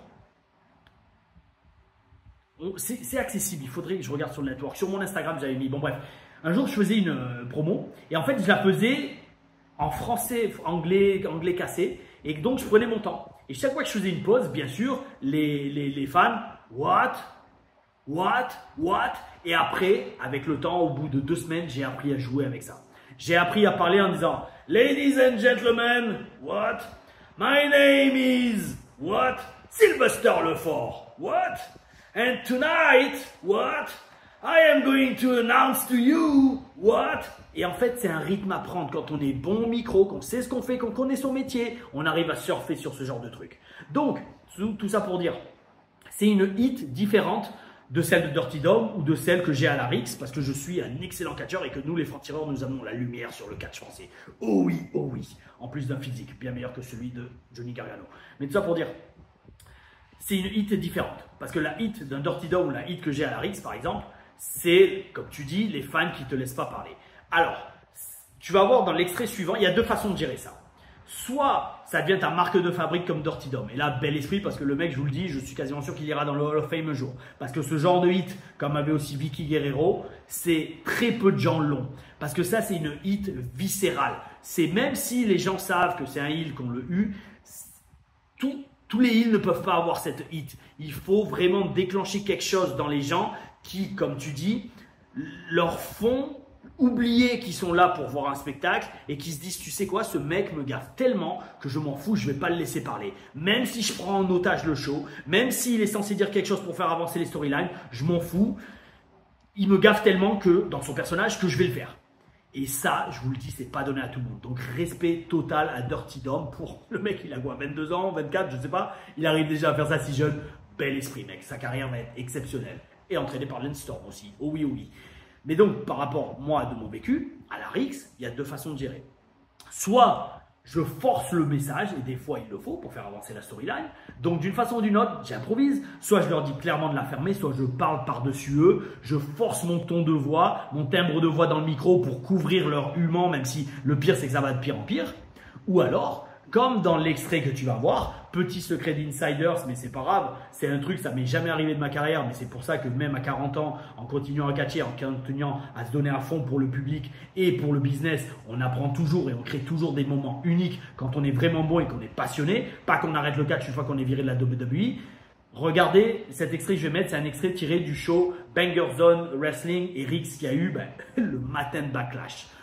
c'est accessible, il faudrait que je regarde sur le network. Sur mon Instagram, j'avais mis, bon bref. Un jour, je faisais une promo et en fait, je la faisais en français, anglais cassé et donc je prenais mon temps. Et chaque fois que je faisais une pause, bien sûr, les fans, what? Et après, avec le temps, au bout de 2 semaines, j'ai appris à jouer avec ça. J'ai appris à parler en disant Ladies and gentlemen, what? My name is what? Sylvester Lefort, what? And tonight, what? I am going to announce to you, what? Et en fait, c'est un rythme à prendre quand on est bon au micro, qu'on sait ce qu'on fait, qu'on connaît son métier, on arrive à surfer sur ce genre de truc. Donc, tout ça pour dire, c'est une hit différente de celle de Dirty Dom ou de celle que j'ai à Larix parce que je suis un excellent catcheur et que nous, les francs-tireurs, nous avons la lumière sur le catch français. Oh oui, oh oui. En plus d'un physique bien meilleur que celui de Johnny Gargano. Mais tout ça pour dire, c'est une hit différente. Parce que la hit d'un Dirty Dom ou la hit que j'ai à Larix, par exemple, c'est, comme tu dis, les fans qui ne te laissent pas parler. Alors, tu vas voir dans l'extrait suivant, il y a 2 façons de gérer ça. Soit ça devient ta marque de fabrique comme Dirty Dom. Et là, bel esprit, parce que le mec, je vous le dis, je suis quasiment sûr qu'il ira dans le Hall of Fame un jour. Parce que ce genre de hit, comme avait aussi Vicky Guerrero, c'est très peu de gens l'ont. Parce que ça, c'est une hit viscérale. C'est même si les gens savent que c'est un heel qu'on le eu, tous les heels ne peuvent pas avoir cette hit. Il faut vraiment déclencher quelque chose dans les gens qui, comme tu dis, leur font oublier qu'ils sont là pour voir un spectacle et qui se disent, tu sais quoi, ce mec me gaffe tellement que je m'en fous, je vais pas le laisser parler. Même si je prends en otage le show, même s'il est censé dire quelque chose pour faire avancer les storylines, je m'en fous. Il me gaffe tellement que, dans son personnage, que je vais le faire. Et ça, je vous le dis, c'est pas donné à tout le monde. Donc, respect total à Dirty Dom pour le mec, il a quoi, 22 ans, 24, je sais pas. Il arrive déjà à faire ça si jeune. Bel esprit, mec. Sa carrière va être exceptionnelle. Et entraîné par Lance Storm aussi. Oh oui, oh oui. Mais donc, par rapport, moi, de mon vécu, à la Rix, il y a 2 façons de gérer. Soit je force le message, et des fois il le faut pour faire avancer la storyline. Donc, d'une façon ou d'une autre, j'improvise. Soit je leur dis clairement de la fermer, soit je parle par-dessus eux. Je force mon ton de voix, mon timbre de voix dans le micro pour couvrir leur humour, même si le pire, c'est que ça va de pire en pire. Ou alors, comme dans l'extrait que tu vas voir, petit secret d'insiders, mais c'est pas grave, c'est un truc, ça m'est jamais arrivé de ma carrière, mais c'est pour ça que même à 40 ans, en continuant à catcher, en continuant à se donner à fond pour le public et pour le business, on apprend toujours et on crée toujours des moments uniques quand on est vraiment bon et qu'on est passionné, pas qu'on arrête le catch une fois qu'on est viré de la WWE. Regardez cet extrait que je vais mettre, c'est un extrait tiré du show Banger Zone Wrestling et Rix qui a eu le matin de Backlash.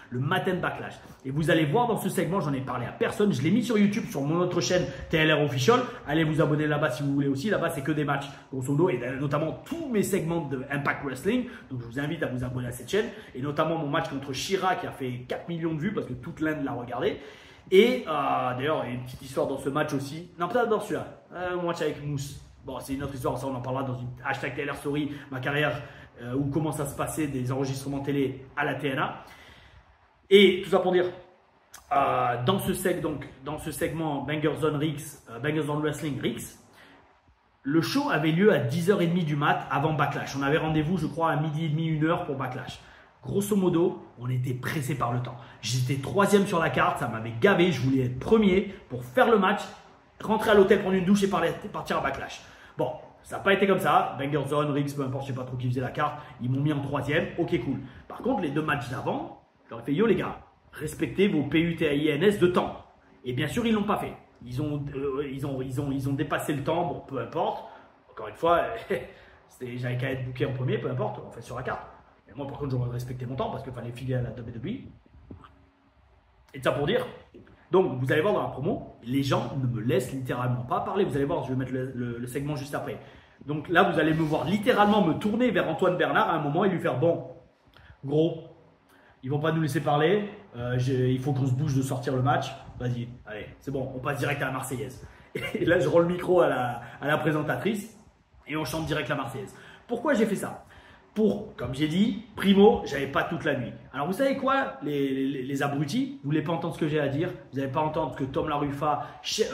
le matin de Backlash. Et vous allez voir dans ce segment, j'en ai parlé à personne, je l'ai mis sur YouTube, sur mon autre chaîne TLR Official. Allez vous abonner là-bas si vous voulez aussi. Là-bas, c'est que des matchs, grosso modo, et notamment tous mes segments de Impact Wrestling. Donc, je vous invite à vous abonner à cette chaîne. Et notamment mon match contre Shira qui a fait 4 millions de vues parce que toute l'Inde l'a regardé. Et d'ailleurs, il y a une petite histoire dans ce match aussi. Non, peut-être dans celui-là. Mon match avec Mousse. Bon, c'est une autre histoire, ça on en parlera dans une hashtag TLR Story, ma carrière, où comment ça se passait des enregistrements télé à la TNA. Et tout ça pour dire, dans ce segment Banger Zone Wrestling Rix, le show avait lieu à 10h30 du mat avant Backlash. On avait rendez-vous, je crois, à midi et demi, 1h pour Backlash. Grosso modo, on était pressé par le temps. J'étais 3e sur la carte, ça m'avait gavé, je voulais être premier pour faire le match, rentrer à l'hôtel, prendre une douche et partir à Backlash. Bon, ça n'a pas été comme ça. Banger Zone, Rix, peu importe, je ne sais pas trop qui faisait la carte. Ils m'ont mis en 3e. Ok, cool. Par contre, les 2 matchs d'avant, je leur ai fait yo les gars, respectez vos PUTAINS de temps. Et bien sûr, ils ne l'ont pas fait. Ils ont dépassé le temps. Bon, peu importe. Encore une fois, j'avais qu'à être booké en premier, peu importe. On fait sur la carte. Mais moi, par contre, j'aurais respecté mon temps parce qu'il fallait filer à la WWE. Et ça pour dire. Donc, vous allez voir dans la promo, les gens ne me laissent littéralement pas parler. Vous allez voir, je vais mettre le segment juste après. Donc là, vous allez me voir littéralement me tourner vers Antoine Bernard à un moment et lui faire « Bon, gros, ils vont pas nous laisser parler. Il faut qu'on se bouge de sortir le match. Vas-y, allez, c'est bon, on passe direct à la Marseillaise. » Et là, je rends le micro à la présentatrice et on chante direct la Marseillaise. Pourquoi j'ai fait ça? Comme j'ai dit, primo, j'avais pas toute la nuit. Alors vous savez quoi, les abrutis, vous voulez pas entendre ce que j'ai à dire, vous n'allez pas entendre ce que Tom LaRufa,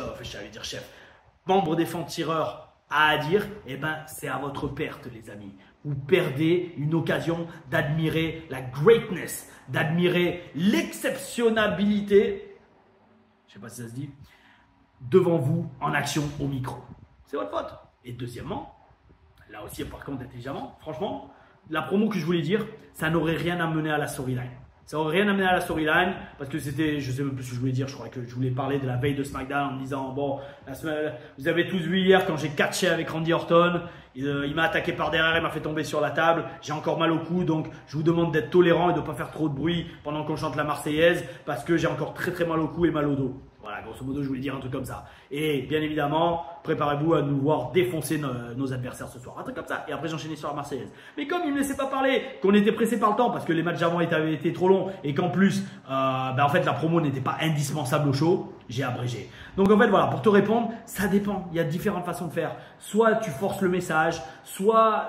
membre des Francs-Tireurs, a à dire, eh ben c'est à votre perte les amis. Vous perdez une occasion d'admirer la greatness, d'admirer l'exceptionnalité, je sais pas si ça se dit, devant vous en action au micro. C'est votre faute. Et deuxièmement, là aussi par contre intelligemment, franchement, la promo que je voulais dire, ça n'aurait rien amené à la storyline. Ça n'aurait rien amené à la storyline parce que c'était, je sais même plus ce que je voulais dire, je crois que je voulais parler de la veille de SmackDown en me disant, bon, vous avez tous vu hier quand j'ai catché avec Randy Orton, il m'a attaqué par derrière, il m'a fait tomber sur la table, j'ai encore mal au cou, donc je vous demande d'être tolérant et de ne pas faire trop de bruit pendant qu'on chante la Marseillaise parce que j'ai encore très mal au cou et mal au dos. Voilà, grosso modo, je voulais dire un truc comme ça. Et bien évidemment, préparez-vous à nous voir défoncer nos adversaires ce soir. Un truc comme ça. Et après, j'enchaînais sur la Marseillaise. Mais comme il ne me laissait pas parler, qu'on était pressé par le temps parce que les matchs avant avaient été trop longs et qu'en plus, en fait, la promo n'était pas indispensable au show, j'ai abrégé. Donc en fait, voilà, pour te répondre, ça dépend. Il y a différentes façons de faire. Soit tu forces le message, soit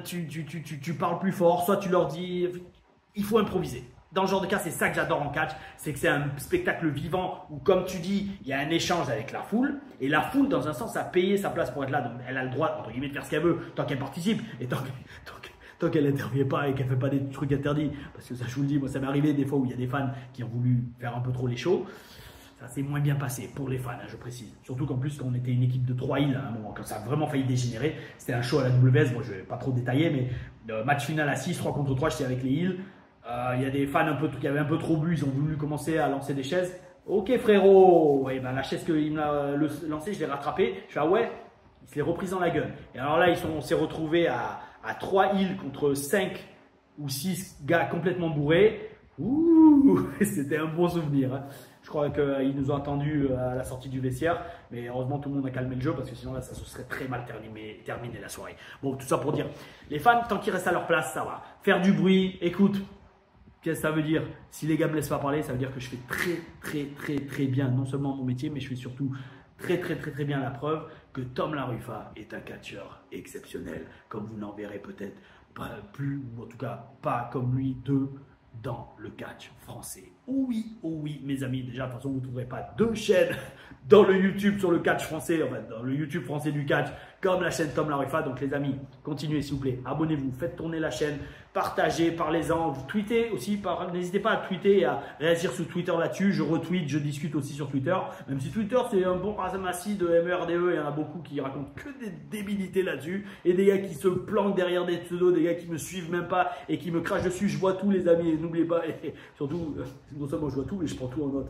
tu parles plus fort, soit tu leur dis, il faut improviser. Dans le genre de cas, c'est ça que j'adore en catch, c'est que c'est un spectacle vivant où, comme tu dis, il y a un échange avec la foule. Et la foule, dans un sens, a payé sa place pour être là. Donc, elle a le droit, entre guillemets, de faire ce qu'elle veut tant qu'elle participe et tant qu'elle n'intervient pas et qu'elle ne fait pas des trucs interdits. Parce que ça, je vous le dis, moi, ça m'est arrivé des fois où il y a des fans qui ont voulu faire un peu trop les shows. Ça s'est moins bien passé pour les fans, hein, je précise. Surtout qu'en plus, quand on était une équipe de 3 îles à un moment, quand ça a vraiment failli dégénérer, c'était un show à la WS. Moi, je ne vais pas trop détailler, mais le match final à 6, 3 contre 3, j'étais avec les îles. Il y a des fans qui avaient un peu trop bu, ils ont voulu commencer à lancer des chaises. Ok frérot, et ben la chaise qu'il m'a lancée, je l'ai rattrapée. Je fais ah ouais, il se l'est reprise dans la gueule. Et alors là, on s'est retrouvés à 3 îles contre 5 ou 6 gars complètement bourrés. Ouh, c'était un bon souvenir. Hein. Je crois qu'ils nous ont attendus à la sortie du vestiaire, mais heureusement tout le monde a calmé le jeu parce que sinon là ça se serait très mal terminé la soirée. Bon, tout ça pour dire, les fans, tant qu'ils restent à leur place, ça va. Faire du bruit, écoute. Qu'est-ce que ça veut dire? Si les gars me laissent pas parler, ça veut dire que je fais très bien, non seulement mon métier, mais je fais surtout très bien la preuve que Tom LaRufa est un catcheur exceptionnel, comme vous n'en verrez peut-être pas plus, ou en tout cas pas comme lui, dans le catch français. Oh oui, mes amis, déjà de toute façon vous ne trouverez pas 2 chaînes dans le YouTube sur le catch français, enfin dans le YouTube français du catch, comme la chaîne Tom LaRufa. Donc les amis, continuez s'il vous plaît, abonnez-vous, faites tourner la chaîne, partagez, parlez-en, tweetez aussi, n'hésitez pas à tweeter et à réagir sur Twitter là-dessus. Je retweet, je discute aussi sur Twitter, même si Twitter c'est un bon ramassis de MERDE, il y en a beaucoup qui racontent que des débilités là-dessus, et des gars qui se planquent derrière des pseudos, des gars qui me suivent même pas et qui me crachent dessus. Je vois tout les amis, et n'oubliez pas, et surtout, non seulement je vois tout, mais je prends tout en note.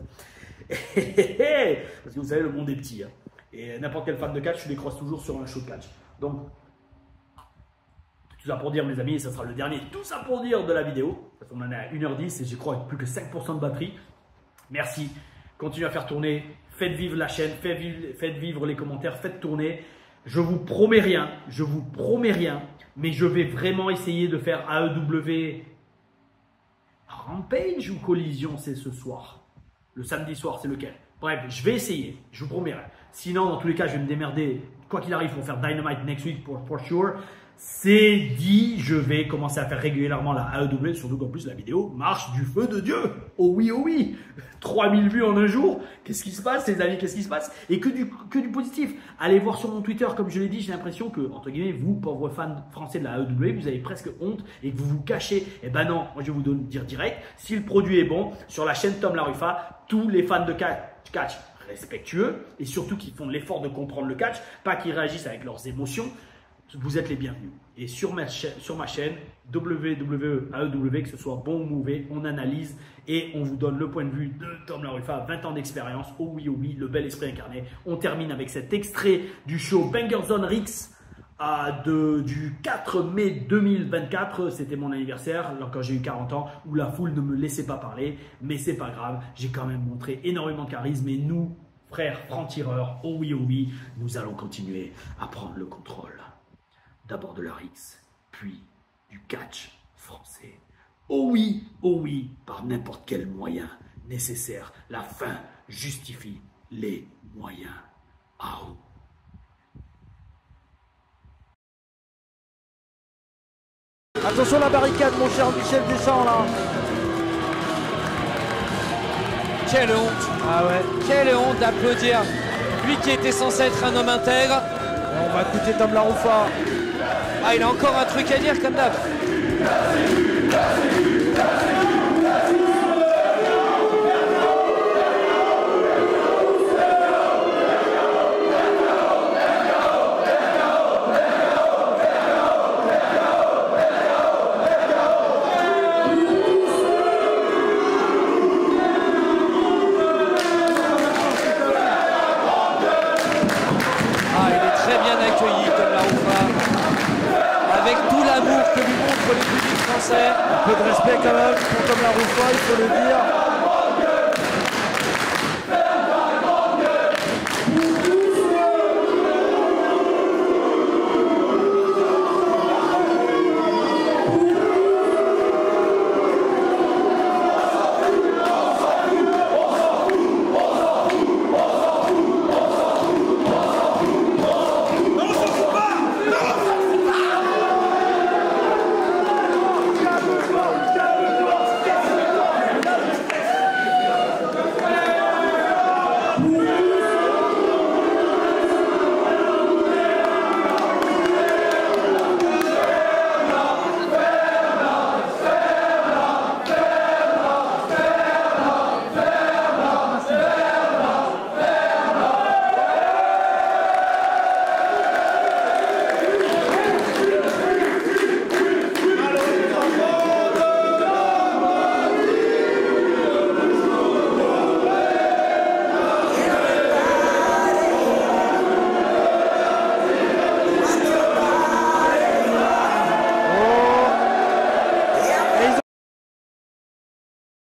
Parce que vous savez, le monde est petit. Hein. Et n'importe quel fan de catch, je les croise toujours sur un show de catch. Donc, Tout ça pour dire, mes amis, et ça sera le dernier, tout ça pour dire de la vidéo. Parce qu'on en est à 1h10 et je crois avec plus que 5% de batterie. Merci. Continuez à faire tourner. Faites vivre la chaîne, faites vivre les commentaires, faites tourner. Je vous promets rien, mais je vais vraiment essayer de faire AEW Rampage ou Collision, c'est ce soir. Le samedi soir, c'est lequel? Bref, je vais essayer, je vous promets. Sinon, dans tous les cas, je vais me démerder. Quoi qu'il arrive, il faut faire Dynamite next week pour sure. C'est dit, je vais commencer à faire régulièrement la AEW, surtout qu'en plus la vidéo marche du feu de Dieu. Oh oui, oh oui. 3000 vues en un jour. Qu'est-ce qui se passe, les amis? Qu'est-ce qui se passe? Et que du positif. Allez voir sur mon Twitter, comme je l'ai dit, j'ai l'impression que, entre guillemets, vous, pauvres fans français de la AEW, vous avez presque honte et que vous vous cachez. Eh ben non, moi je vais vous dire direct, si le produit est bon, sur la chaîne Tom Larufa, tous les fans de catch respectueux et surtout qui font l'effort de comprendre le catch, pas qui réagissent avec leurs émotions, vous êtes les bienvenus. Et sur ma chaîne WWE, AEW, que ce soit bon ou mauvais, on analyse et on vous donne le point de vue de Tom Larufa, 20 ans d'expérience, oh oui, le bel esprit incarné. On termine avec cet extrait du show Banger Zone Rix du 4 mai 2024. C'était mon anniversaire, alors quand j'ai eu 40 ans, où la foule ne me laissait pas parler, mais c'est pas grave, j'ai quand même montré énormément de charisme et nous, frères francs-tireurs, oh oui, nous allons continuer à prendre le contrôle. D'abord de la Rix, puis du catch français. Oh oui, par n'importe quel moyen nécessaire. La fin justifie les moyens. Out. Attention la barricade, mon cher Michel Deschamps là. Quelle honte. Ah ouais. Quelle honte d'applaudir lui qui était censé être un homme intègre. On va écouter Tom Larufa. Ah, il a encore un truc à dire comme d'hab. Ah, il est très bien accueilli, Tom Larufa. Avec tout l'amour que lui montre le public français. Un peu de respect quand même pour Tom Larufa, il faut le dire.